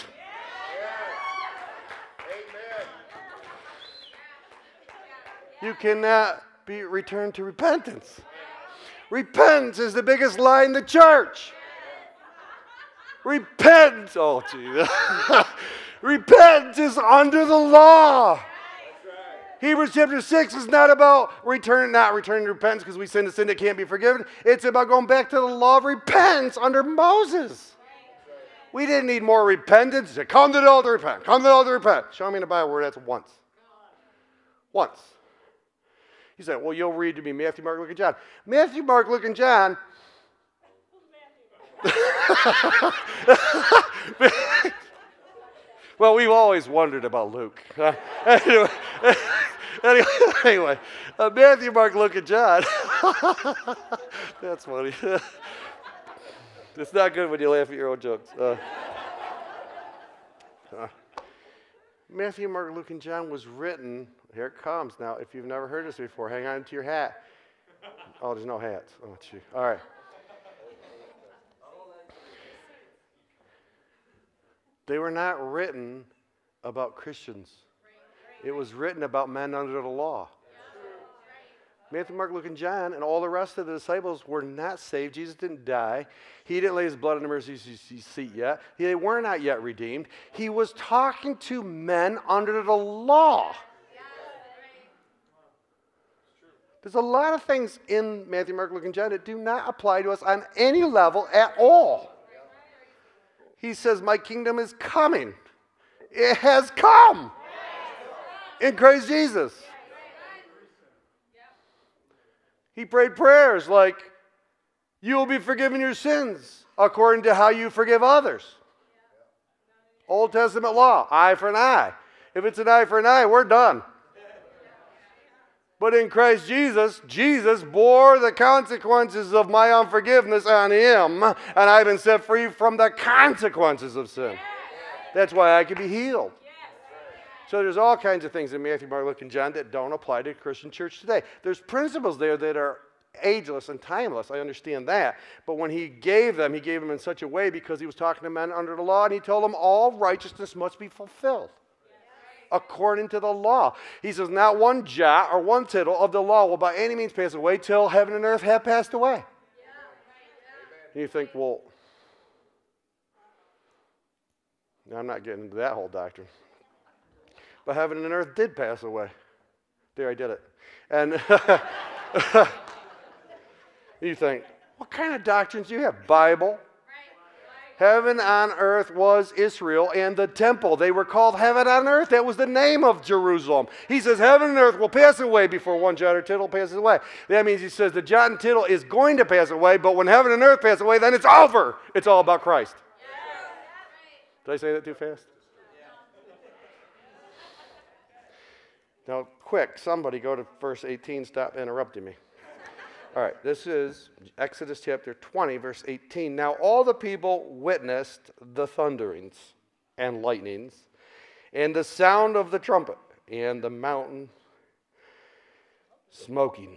You cannot be returned to repentance. Repentance is the biggest lie in the church. Repentance, oh Jesus. Repentance is under the law. Right. Hebrews chapter six is not about return, not returning to repentance because we sin a sin that can't be forgiven. It's about going back to the law of repentance under Moses. Right. We didn't need more repentance. Said, come to the altar, repent. Come to the altar, repent. Show me in the Bible where that's once. Once. He said, well, you'll read to me Matthew, Mark, Luke, and John. Matthew, Mark, Luke, and John. Well, we've always wondered about Luke. Uh, anyway, anyway, anyway uh, Matthew, Mark, Luke, and John. That's funny. It's not good when you laugh at your own jokes. Uh, uh, Matthew, Mark, Luke, and John was written, here it comes. Now, if you've never heard this before, hang on to your hat. Oh, there's no hats. Oh, gee. All right. they were not written about Christians. It was written about men under the law. Matthew, Mark, Luke, and John, and all the rest of the disciples were not saved. Jesus didn't die. He didn't lay his blood on the mercy seat yet. They were not yet redeemed. He was talking to men under the law. There's a lot of things in Matthew, Mark, Luke, and John that do not apply to us on any level at all. He says, my kingdom is coming. It has come in Christ Jesus. He prayed prayers like, you will be forgiven your sins according to how you forgive others. Old Testament law, eye for an eye. If it's an eye for an eye, we're done. But in Christ Jesus, Jesus bore the consequences of my unforgiveness on him, and I've been set free from the consequences of sin. That's why I can be healed. So there's all kinds of things in Matthew, Mark, Luke, and John that don't apply to the Christian church today. There's principles there that are ageless and timeless. I understand that. But when he gave them, he gave them in such a way because he was talking to men under the law, and he told them all righteousness must be fulfilled according to the law. He says, not one jot or one tittle of the law will by any means pass away till heaven and earth have passed away. And you think, well, I'm not getting into that whole doctrine. But heaven and earth did pass away. There, I did it. And you think, what kind of doctrines do you have? Bible. Heaven on earth was Israel and the temple. They were called heaven on earth. That was the name of Jerusalem. He says heaven and earth will pass away before one jot or tittle passes away. That means he says the jot and tittle is going to pass away, but when heaven and earth pass away, then it's over. It's all about Christ. Did I say that too fast? Now, quick, somebody go to verse eighteen. Stop interrupting me. All right, this is Exodus chapter twenty, verse eighteen. Now all the people witnessed the thunderings and lightnings and the sound of the trumpet and the mountain smoking.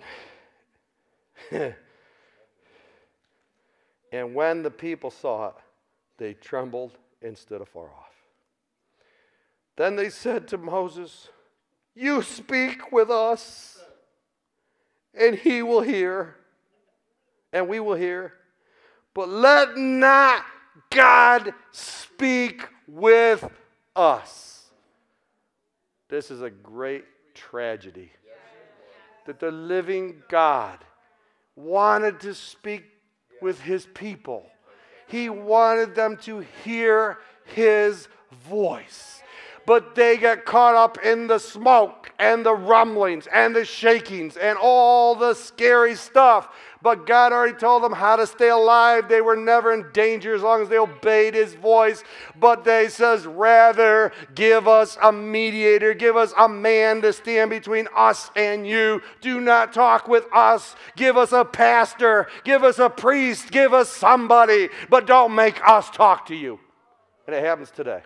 And when the people saw it, they trembled and stood afar off. Then they said to Moses, you speak with us, and he will hear, and we will hear. But let not God speak with us. This is a great tragedy. That the living God wanted to speak with his people. He wanted them to hear his voice. But they got caught up in the smoke and the rumblings and the shakings and all the scary stuff. But God already told them how to stay alive. They were never in danger as long as they obeyed his voice. But they says, rather give us a mediator, give us a man to stand between us and you. Do not talk with us. Give us a pastor, give us a priest, give us somebody, but don't make us talk to you. And it happens today.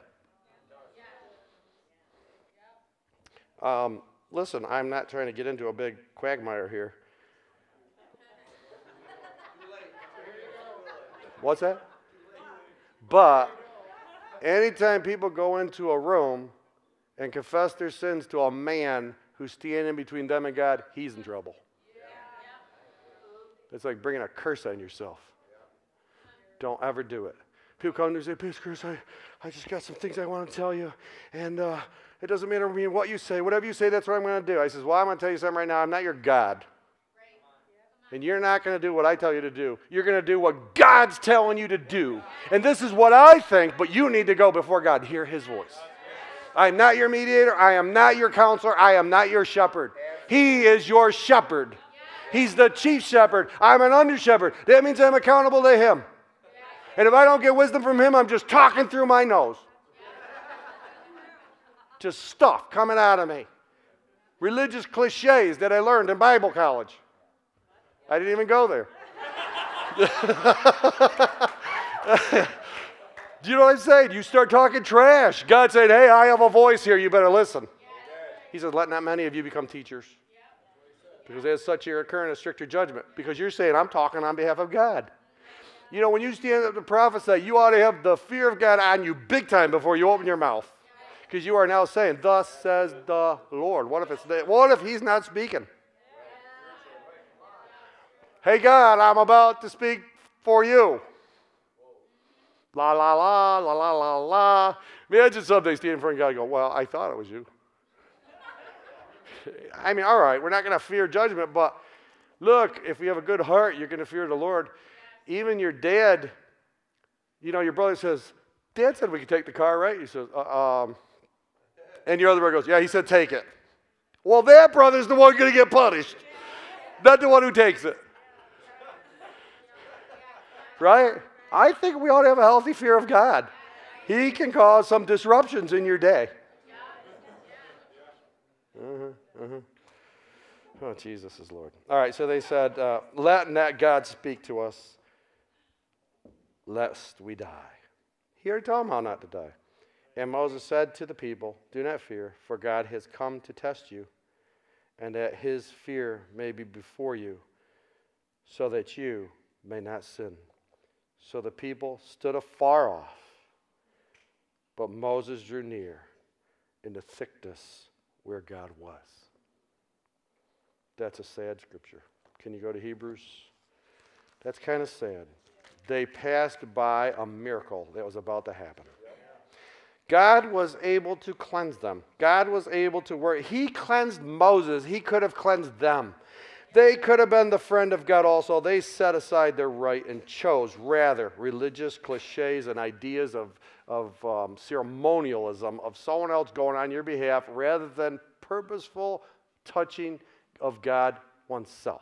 Um, listen, I'm not trying to get into a big quagmire here. What's that? But anytime people go into a room and confess their sins to a man who's standing between them and God, he's in trouble. It's like bringing a curse on yourself. Don't ever do it. People come to me and say, Pastor Chris, I, I just got some things I want to tell you, and uh, it doesn't matter to me what you say. Whatever you say, that's what I'm going to do. I says, well, I'm going to tell you something right now. I'm not your God. And you're not going to do what I tell you to do. You're going to do what God's telling you to do. And this is what I think, but you need to go before God. Hear his voice. I am not your mediator. I am not your counselor. I am not your shepherd. He is your shepherd. He's the chief shepherd. I'm an under shepherd. That means I'm accountable to him. And if I don't get wisdom from him, I'm just talking through my nose. Just stuff coming out of me. Religious cliches that I learned in Bible college. I didn't even go there. Do you know what I'm saying? You start talking trash. God said, hey, I have a voice here. You better listen. He says, let not many of you become teachers. Because as such, you're incurring a stricter judgment. Because you're saying, I'm talking on behalf of God. You know, when you stand up to prophesy, you ought to have the fear of God on you big time before you open your mouth. Because you are now saying, thus says the Lord. What if it's what if he's not speaking? Hey, God, I'm about to speak for you. La, la, la, la, la, la, la. Imagine someday standing in front of God and go, well, I thought it was you. I mean, all right, we're not going to fear judgment, but look, if you have a good heart, you're going to fear the Lord. Even your dad, you know, your brother says, Dad said we could take the car, right? He says, uh, um, and your other brother goes, yeah, he said take it. Well, that brother's the one going to get punished, not the one who takes it. Right? I think we ought to have a healthy fear of God. He can cause some disruptions in your day. Uh-huh, uh-huh. Oh, Jesus is Lord. All right, so they said, uh, let not God speak to us, lest we die. He already told them how not to die. And Moses said to the people, do not fear, for God has come to test you, and that his fear may be before you, so that you may not sin. So the people stood afar off, but Moses drew near in the thickness where God was. That's a sad scripture. Can you go to Hebrews? That's kind of sad. They passed by a miracle that was about to happen. God was able to cleanse them. God was able to work. He cleansed Moses. He could have cleansed them. They could have been the friend of God also. They set aside their right and chose, rather, religious cliches and ideas of, of um, ceremonialism, of someone else going on your behalf, rather than purposeful touching of God oneself.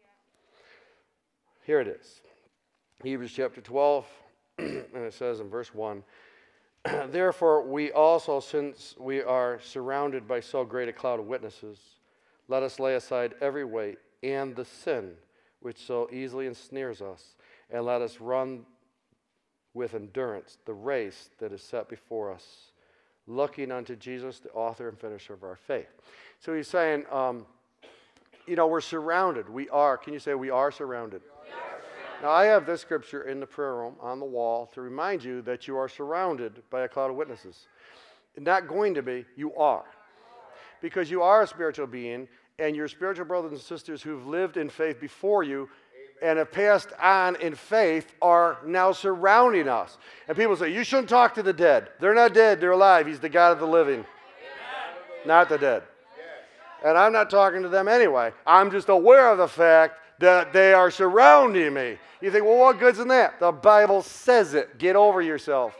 Here it is. Hebrews chapter twelve, and it says in verse one, therefore we also, since we are surrounded by so great a cloud of witnesses, let us lay aside every weight and the sin which so easily ensnares us, and let us run with endurance the race that is set before us, looking unto Jesus, the author and finisher of our faith. So he's saying, um, you know, we're surrounded. We are. Can you say we are surrounded? We are surrounded. Now, I have this scripture in the prayer room on the wall to remind you that you are surrounded by a cloud of witnesses. Not going to be, you are. Because you are a spiritual being, and your spiritual brothers and sisters who've lived in faith before you and have passed on in faith are now surrounding us. And people say, you shouldn't talk to the dead. They're not dead, they're alive. He's the God of the living, Amen. Not the dead. Yes. And I'm not talking to them anyway. I'm just aware of the fact that they are surrounding me. You think, well, what good's in that? The Bible says it. Get over yourself.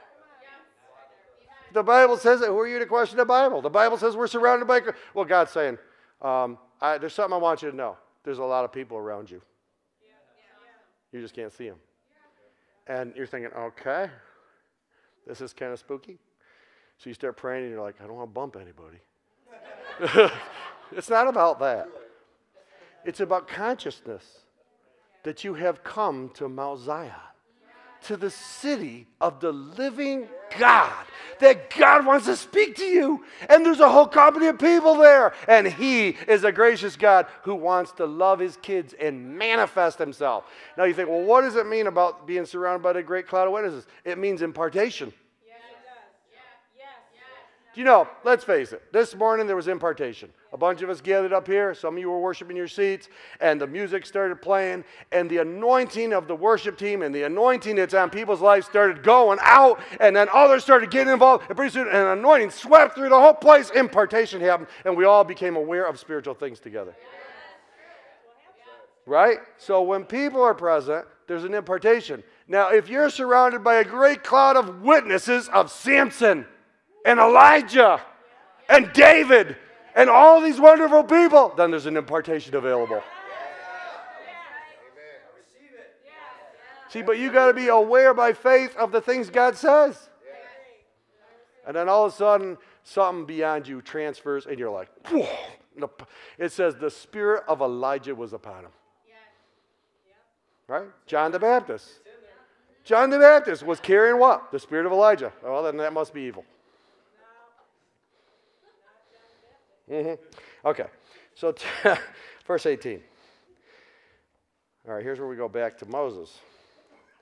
The Bible says it. Who are you to question the Bible? The Bible says we're surrounded by... Well, God's saying, um, I, there's something I want you to know. There's a lot of people around you. You just can't see them. And you're thinking, okay, this is kind of spooky. So you start praying and you're like, I don't want to bump anybody. It's not about that. It's about consciousness that you have come to Mount Zion, to the city of the living God, that God wants to speak to you. And there's a whole company of people there. And he is a gracious God who wants to love his kids and manifest himself. Now you think, well, what does it mean about being surrounded by the great cloud of witnesses? It means impartation. Yes, it does. Yeah. Yes. Yes. Do you know, let's face it, this morning there was impartation. A bunch of us gathered up here. Some of you were worshiping your seats, and the music started playing, and the anointing of the worship team and the anointing that's on people's lives started going out, and then others started getting involved, and pretty soon an anointing swept through the whole place. Impartation happened, and we all became aware of spiritual things together. Right? So when people are present, there's an impartation. Now, if you're surrounded by a great cloud of witnesses of Samson and Elijah and David and all these wonderful people, then there's an impartation available. See, but you got to be aware by faith of the things God says. And then all of a sudden, something beyond you transfers, and you're like, whoa. It says the spirit of Elijah was upon him. Right? John the Baptist. John the Baptist was carrying what? The spirit of Elijah. Well, then that must be evil. Mm-hmm. Okay, so t- verse eighteen. All right, here's where we go back to Moses.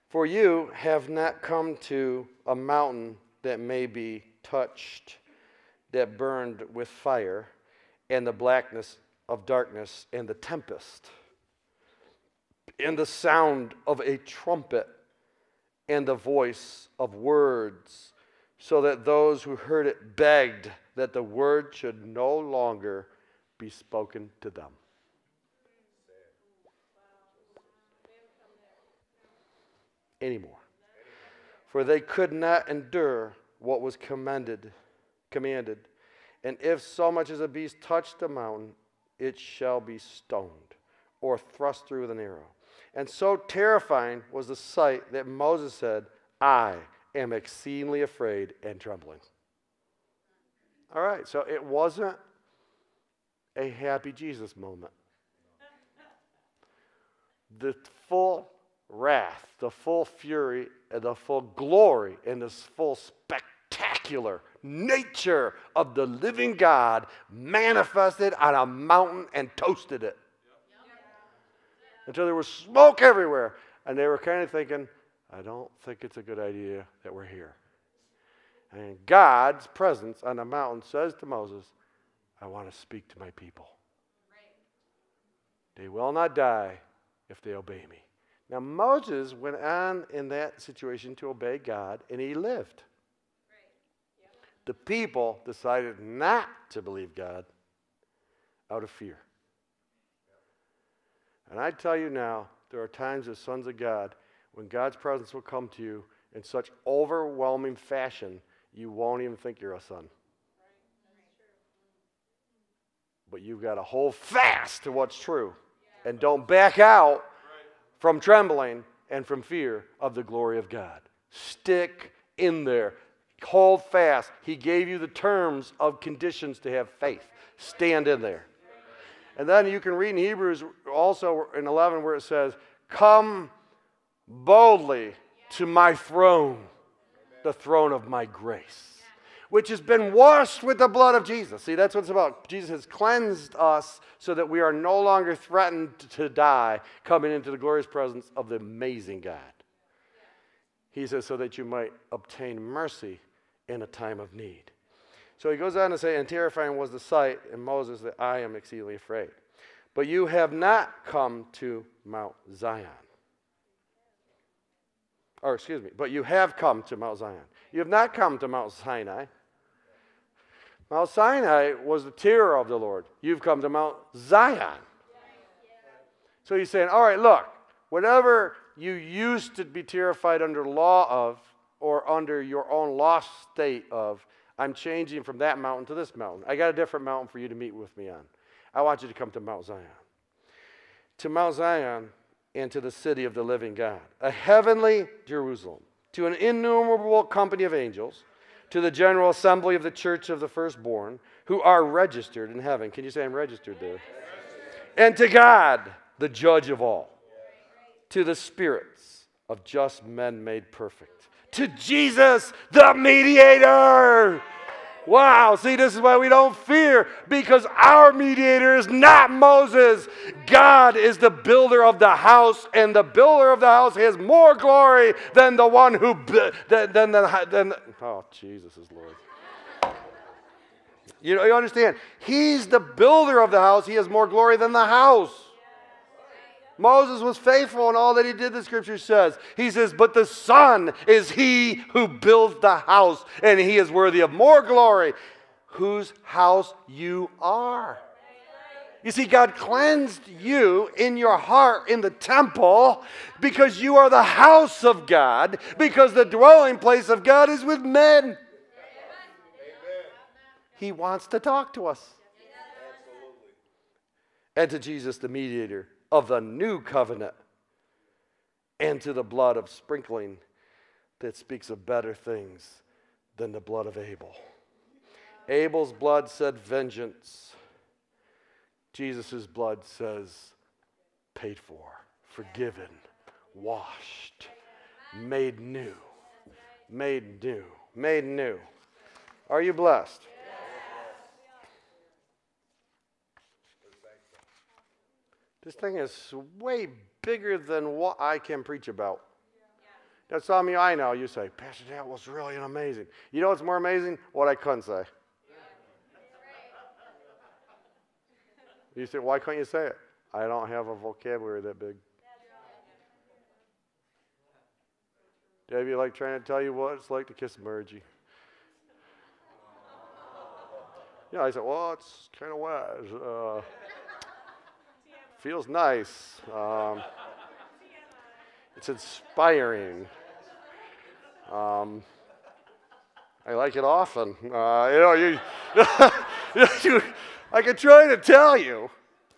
For you have not come to a mountain that may be touched, that burned with fire, and the blackness of darkness, and the tempest, and the sound of a trumpet, and the voice of words, so that those who heard it begged that the word should no longer be spoken to them. Anymore. For they could not endure what was commanded, commanded. And if so much as a beast touched the mountain, it shall be stoned, or thrust through with an arrow. And so terrifying was the sight that Moses said, I am exceedingly afraid and trembling. All right, so it wasn't a happy Jesus moment. The full wrath, the full fury, and the full glory, and the full spectacular nature of the living God manifested on a mountain and toasted it. Until there was smoke everywhere. And they were kind of thinking, I don't think it's a good idea that we're here. And God's presence on the mountain says to Moses, I want to speak to my people. They will not die if they obey me. Now Moses went on in that situation to obey God, and he lived. The people decided not to believe God out of fear. And I tell you now, there are times as sons of God when God's presence will come to you in such overwhelming fashion, you won't even think you're a son. But you've got to hold fast to what's true. And don't back out from trembling and from fear of the glory of God. Stick in there. Hold fast. He gave you the terms of conditions to have faith. Stand in there. And then you can read in Hebrews also in eleven where it says, come boldly to my throne, the throne of my grace, which has been washed with the blood of Jesus. See, that's what it's about. Jesus has cleansed us so that we are no longer threatened to die coming into the glorious presence of the amazing God. He says, so that you might obtain mercy in a time of need. So he goes on to say, and terrifying was the sight in Moses that I am exceedingly afraid. But you have not come to Mount Zion. Or excuse me, but you have come to Mount Zion. You have not come to Mount Sinai. Mount Sinai was the terror of the Lord. You've come to Mount Zion. So he's saying, all right, look, whatever you used to be terrified under law of, or under your own lost state of, I'm changing from that mountain to this mountain. I got a different mountain for you to meet with me on. I want you to come to Mount Zion. To Mount Zion and to the city of the living God, a heavenly Jerusalem, to an innumerable company of angels, to the general assembly of the church of the firstborn, who are registered in heaven. Can you say I'm registered there? And to God, the judge of all, to the spirits of just men made perfect, to Jesus, the mediator. Wow, see, this is why we don't fear, because our mediator is not Moses. God is the builder of the house, and the builder of the house has more glory than the one who, than, than, than, than oh, Jesus is Lord. You know, you understand? He's the builder of the house. He has more glory than the house. Moses was faithful in all that he did, the scripture says. He says, but the Son is he who builds the house, and he is worthy of more glory, whose house you are. You see, God cleansed you in your heart in the temple because you are the house of God, because the dwelling place of God is with men. Amen. He wants to talk to us. Absolutely. And to Jesus, the mediator of the new covenant, and to the blood of sprinkling that speaks of better things than the blood of Abel. Abel's blood said vengeance. Jesus' blood says paid for, forgiven, washed, made new, made new, made new. Are you blessed? This thing is way bigger than what I can preach about. Now, some of you I know, you say, Pastor, that was really amazing. You know what's more amazing? What I couldn't say. You say, why couldn't you say it? I don't have a vocabulary that big. Debbie, like trying to tell you what it's like to kiss a Margie. Yeah, I said, well, it's kind of wet. Uh, feels nice. Um, it's inspiring. Um, I like it often. Uh, you know, you, you, I can try to tell you,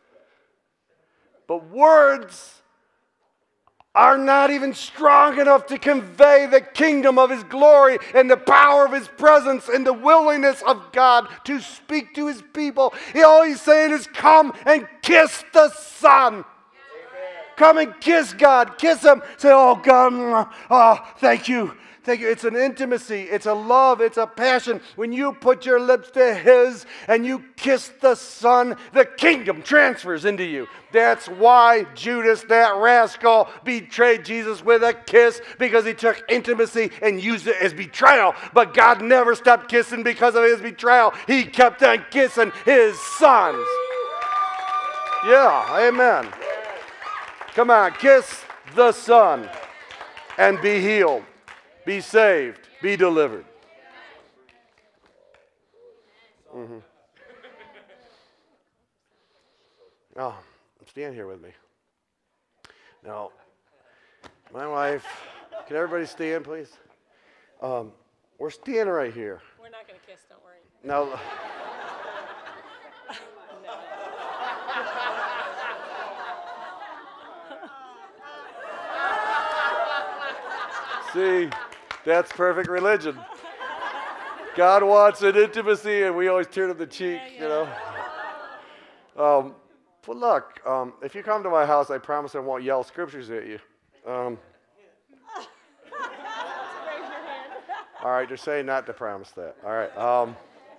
but words are not even strong enough to convey the kingdom of his glory and the power of his presence and the willingness of God to speak to his people. He, all he's saying is, come and kiss the Son. Amen. Come and kiss God. Kiss him. Say, oh, God, oh, thank you. Thank you. It's an intimacy. It's a love. It's a passion. When you put your lips to his and you kiss the Son, the kingdom transfers into you. That's why Judas, that rascal, betrayed Jesus with a kiss, because he took intimacy and used it as betrayal. But God never stopped kissing because of his betrayal. He kept on kissing his sons. Yeah, amen. Come on, kiss the Son and be healed. Be saved. Be delivered. Mm-hmm. Oh, stand here with me. Now, my wife, can everybody stand, please? Um, we're standing right here. We're not going to kiss, don't worry. Now, see, that's perfect religion. God wants an intimacy, and we always turn him the cheek, yeah, yeah. you know. Um, but look, um, if you come to my house, I promise I won't yell scriptures at you. Um, all right, they're saying not to promise that. All right. Um,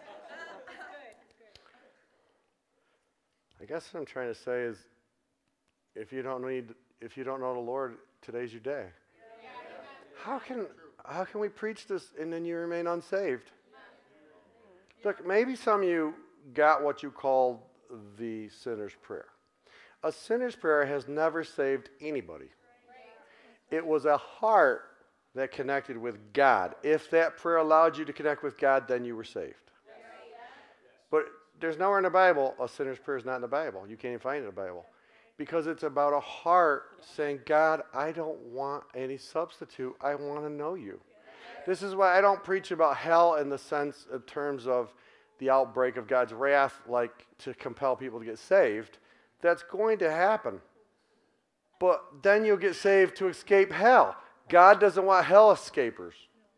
I guess what I'm trying to say is, if you don't need, if you don't know the Lord, today's your day. How can how can we preach this and then you remain unsaved? Look, maybe some of you got what you call the sinner's prayer. A sinner's prayer has never saved anybody. It was a heart that connected with God. If that prayer allowed you to connect with God, then you were saved. But there's nowhere in the Bible a sinner's prayer is not in the Bible. You can't even find it in the Bible. Because it's about a heart saying, God, I don't want any substitute. I want to know you. This is why I don't preach about hell in the sense, in terms of the outbreak of God's wrath, like to compel people to get saved. That's going to happen. But then you'll get saved to escape hell. God doesn't want hell escapers.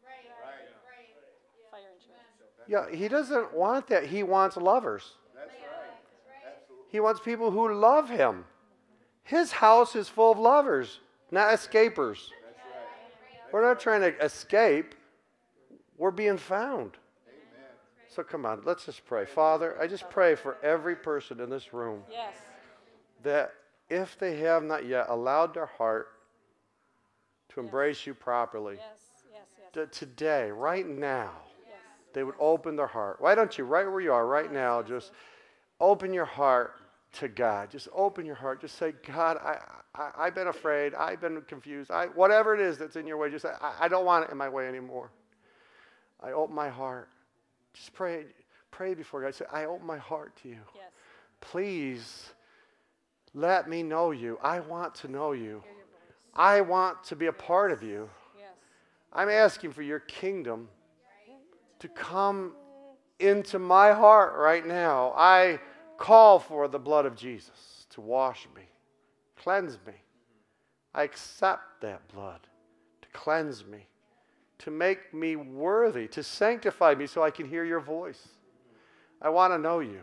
Yeah, he doesn't want that. He wants lovers. He wants people who love him. His house is full of lovers, not escapers. That's right. We're not trying to escape. We're being found. Amen. So come on, let's just pray. Father, I just pray for every person in this room. Yes. That if they have not yet allowed their heart to yes. embrace you properly, yes. Yes, yes. that today, right now, yes. they would open their heart. Why don't you, right where you are, right now, just open your heart to God. Just open your heart. Just say, God, I, I, I've been afraid. I've been confused. I, whatever it is that's in your way, just say, I, I don't want it in my way anymore. I open my heart. Just pray, pray before God. Say, I open my heart to you. Yes. Please let me know you. I want to know you. I want to be a part of you. Yes. I'm asking for your kingdom to come into my heart right now. I call for the blood of Jesus to wash me, cleanse me. I accept that blood to cleanse me, to make me worthy, to sanctify me so I can hear your voice. I want to know you.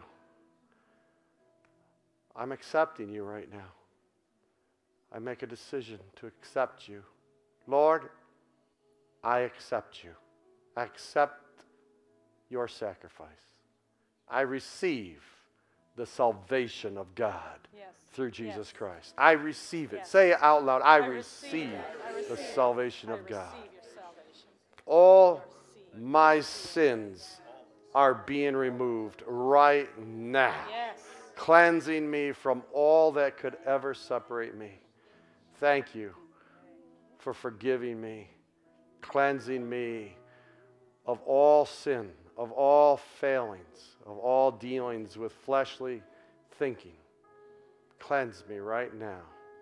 I'm accepting you right now. I make a decision to accept you. Lord, I accept you. I accept your sacrifice. I receive the salvation of God Yes. through Jesus Yes. Christ. I receive it. Yes. Say it out loud. I, I receive, receive it. I receive the it. salvation I of God. receive your salvation. All my sins are being removed right now, Yes. cleansing me from all that could ever separate me. Thank you for forgiving me, cleansing me of all sin, of all failings, of all dealings with fleshly thinking. Cleanse me right now.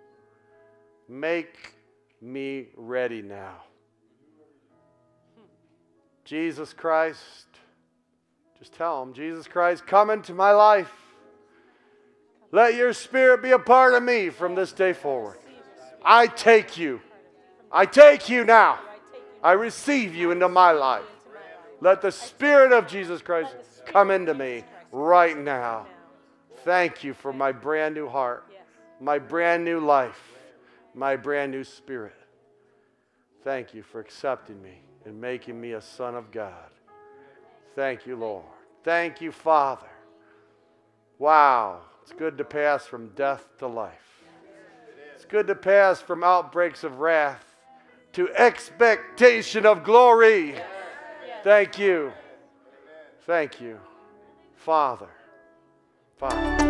Make me ready now. Jesus Christ, just tell him, Jesus Christ, come into my life. Let your Spirit be a part of me from this day forward. I take you. I take you now. I receive you into my life. Let the Spirit of Jesus Christ come into me right now. Thank you for my brand new heart, my brand new life, my brand new spirit. Thank you for accepting me and making me a son of God. Thank you, Lord. Thank you, Father. Wow. It's good to pass from death to life. It's good to pass from outbreaks of wrath to expectation of glory. Thank you. Thank you, Father. Father.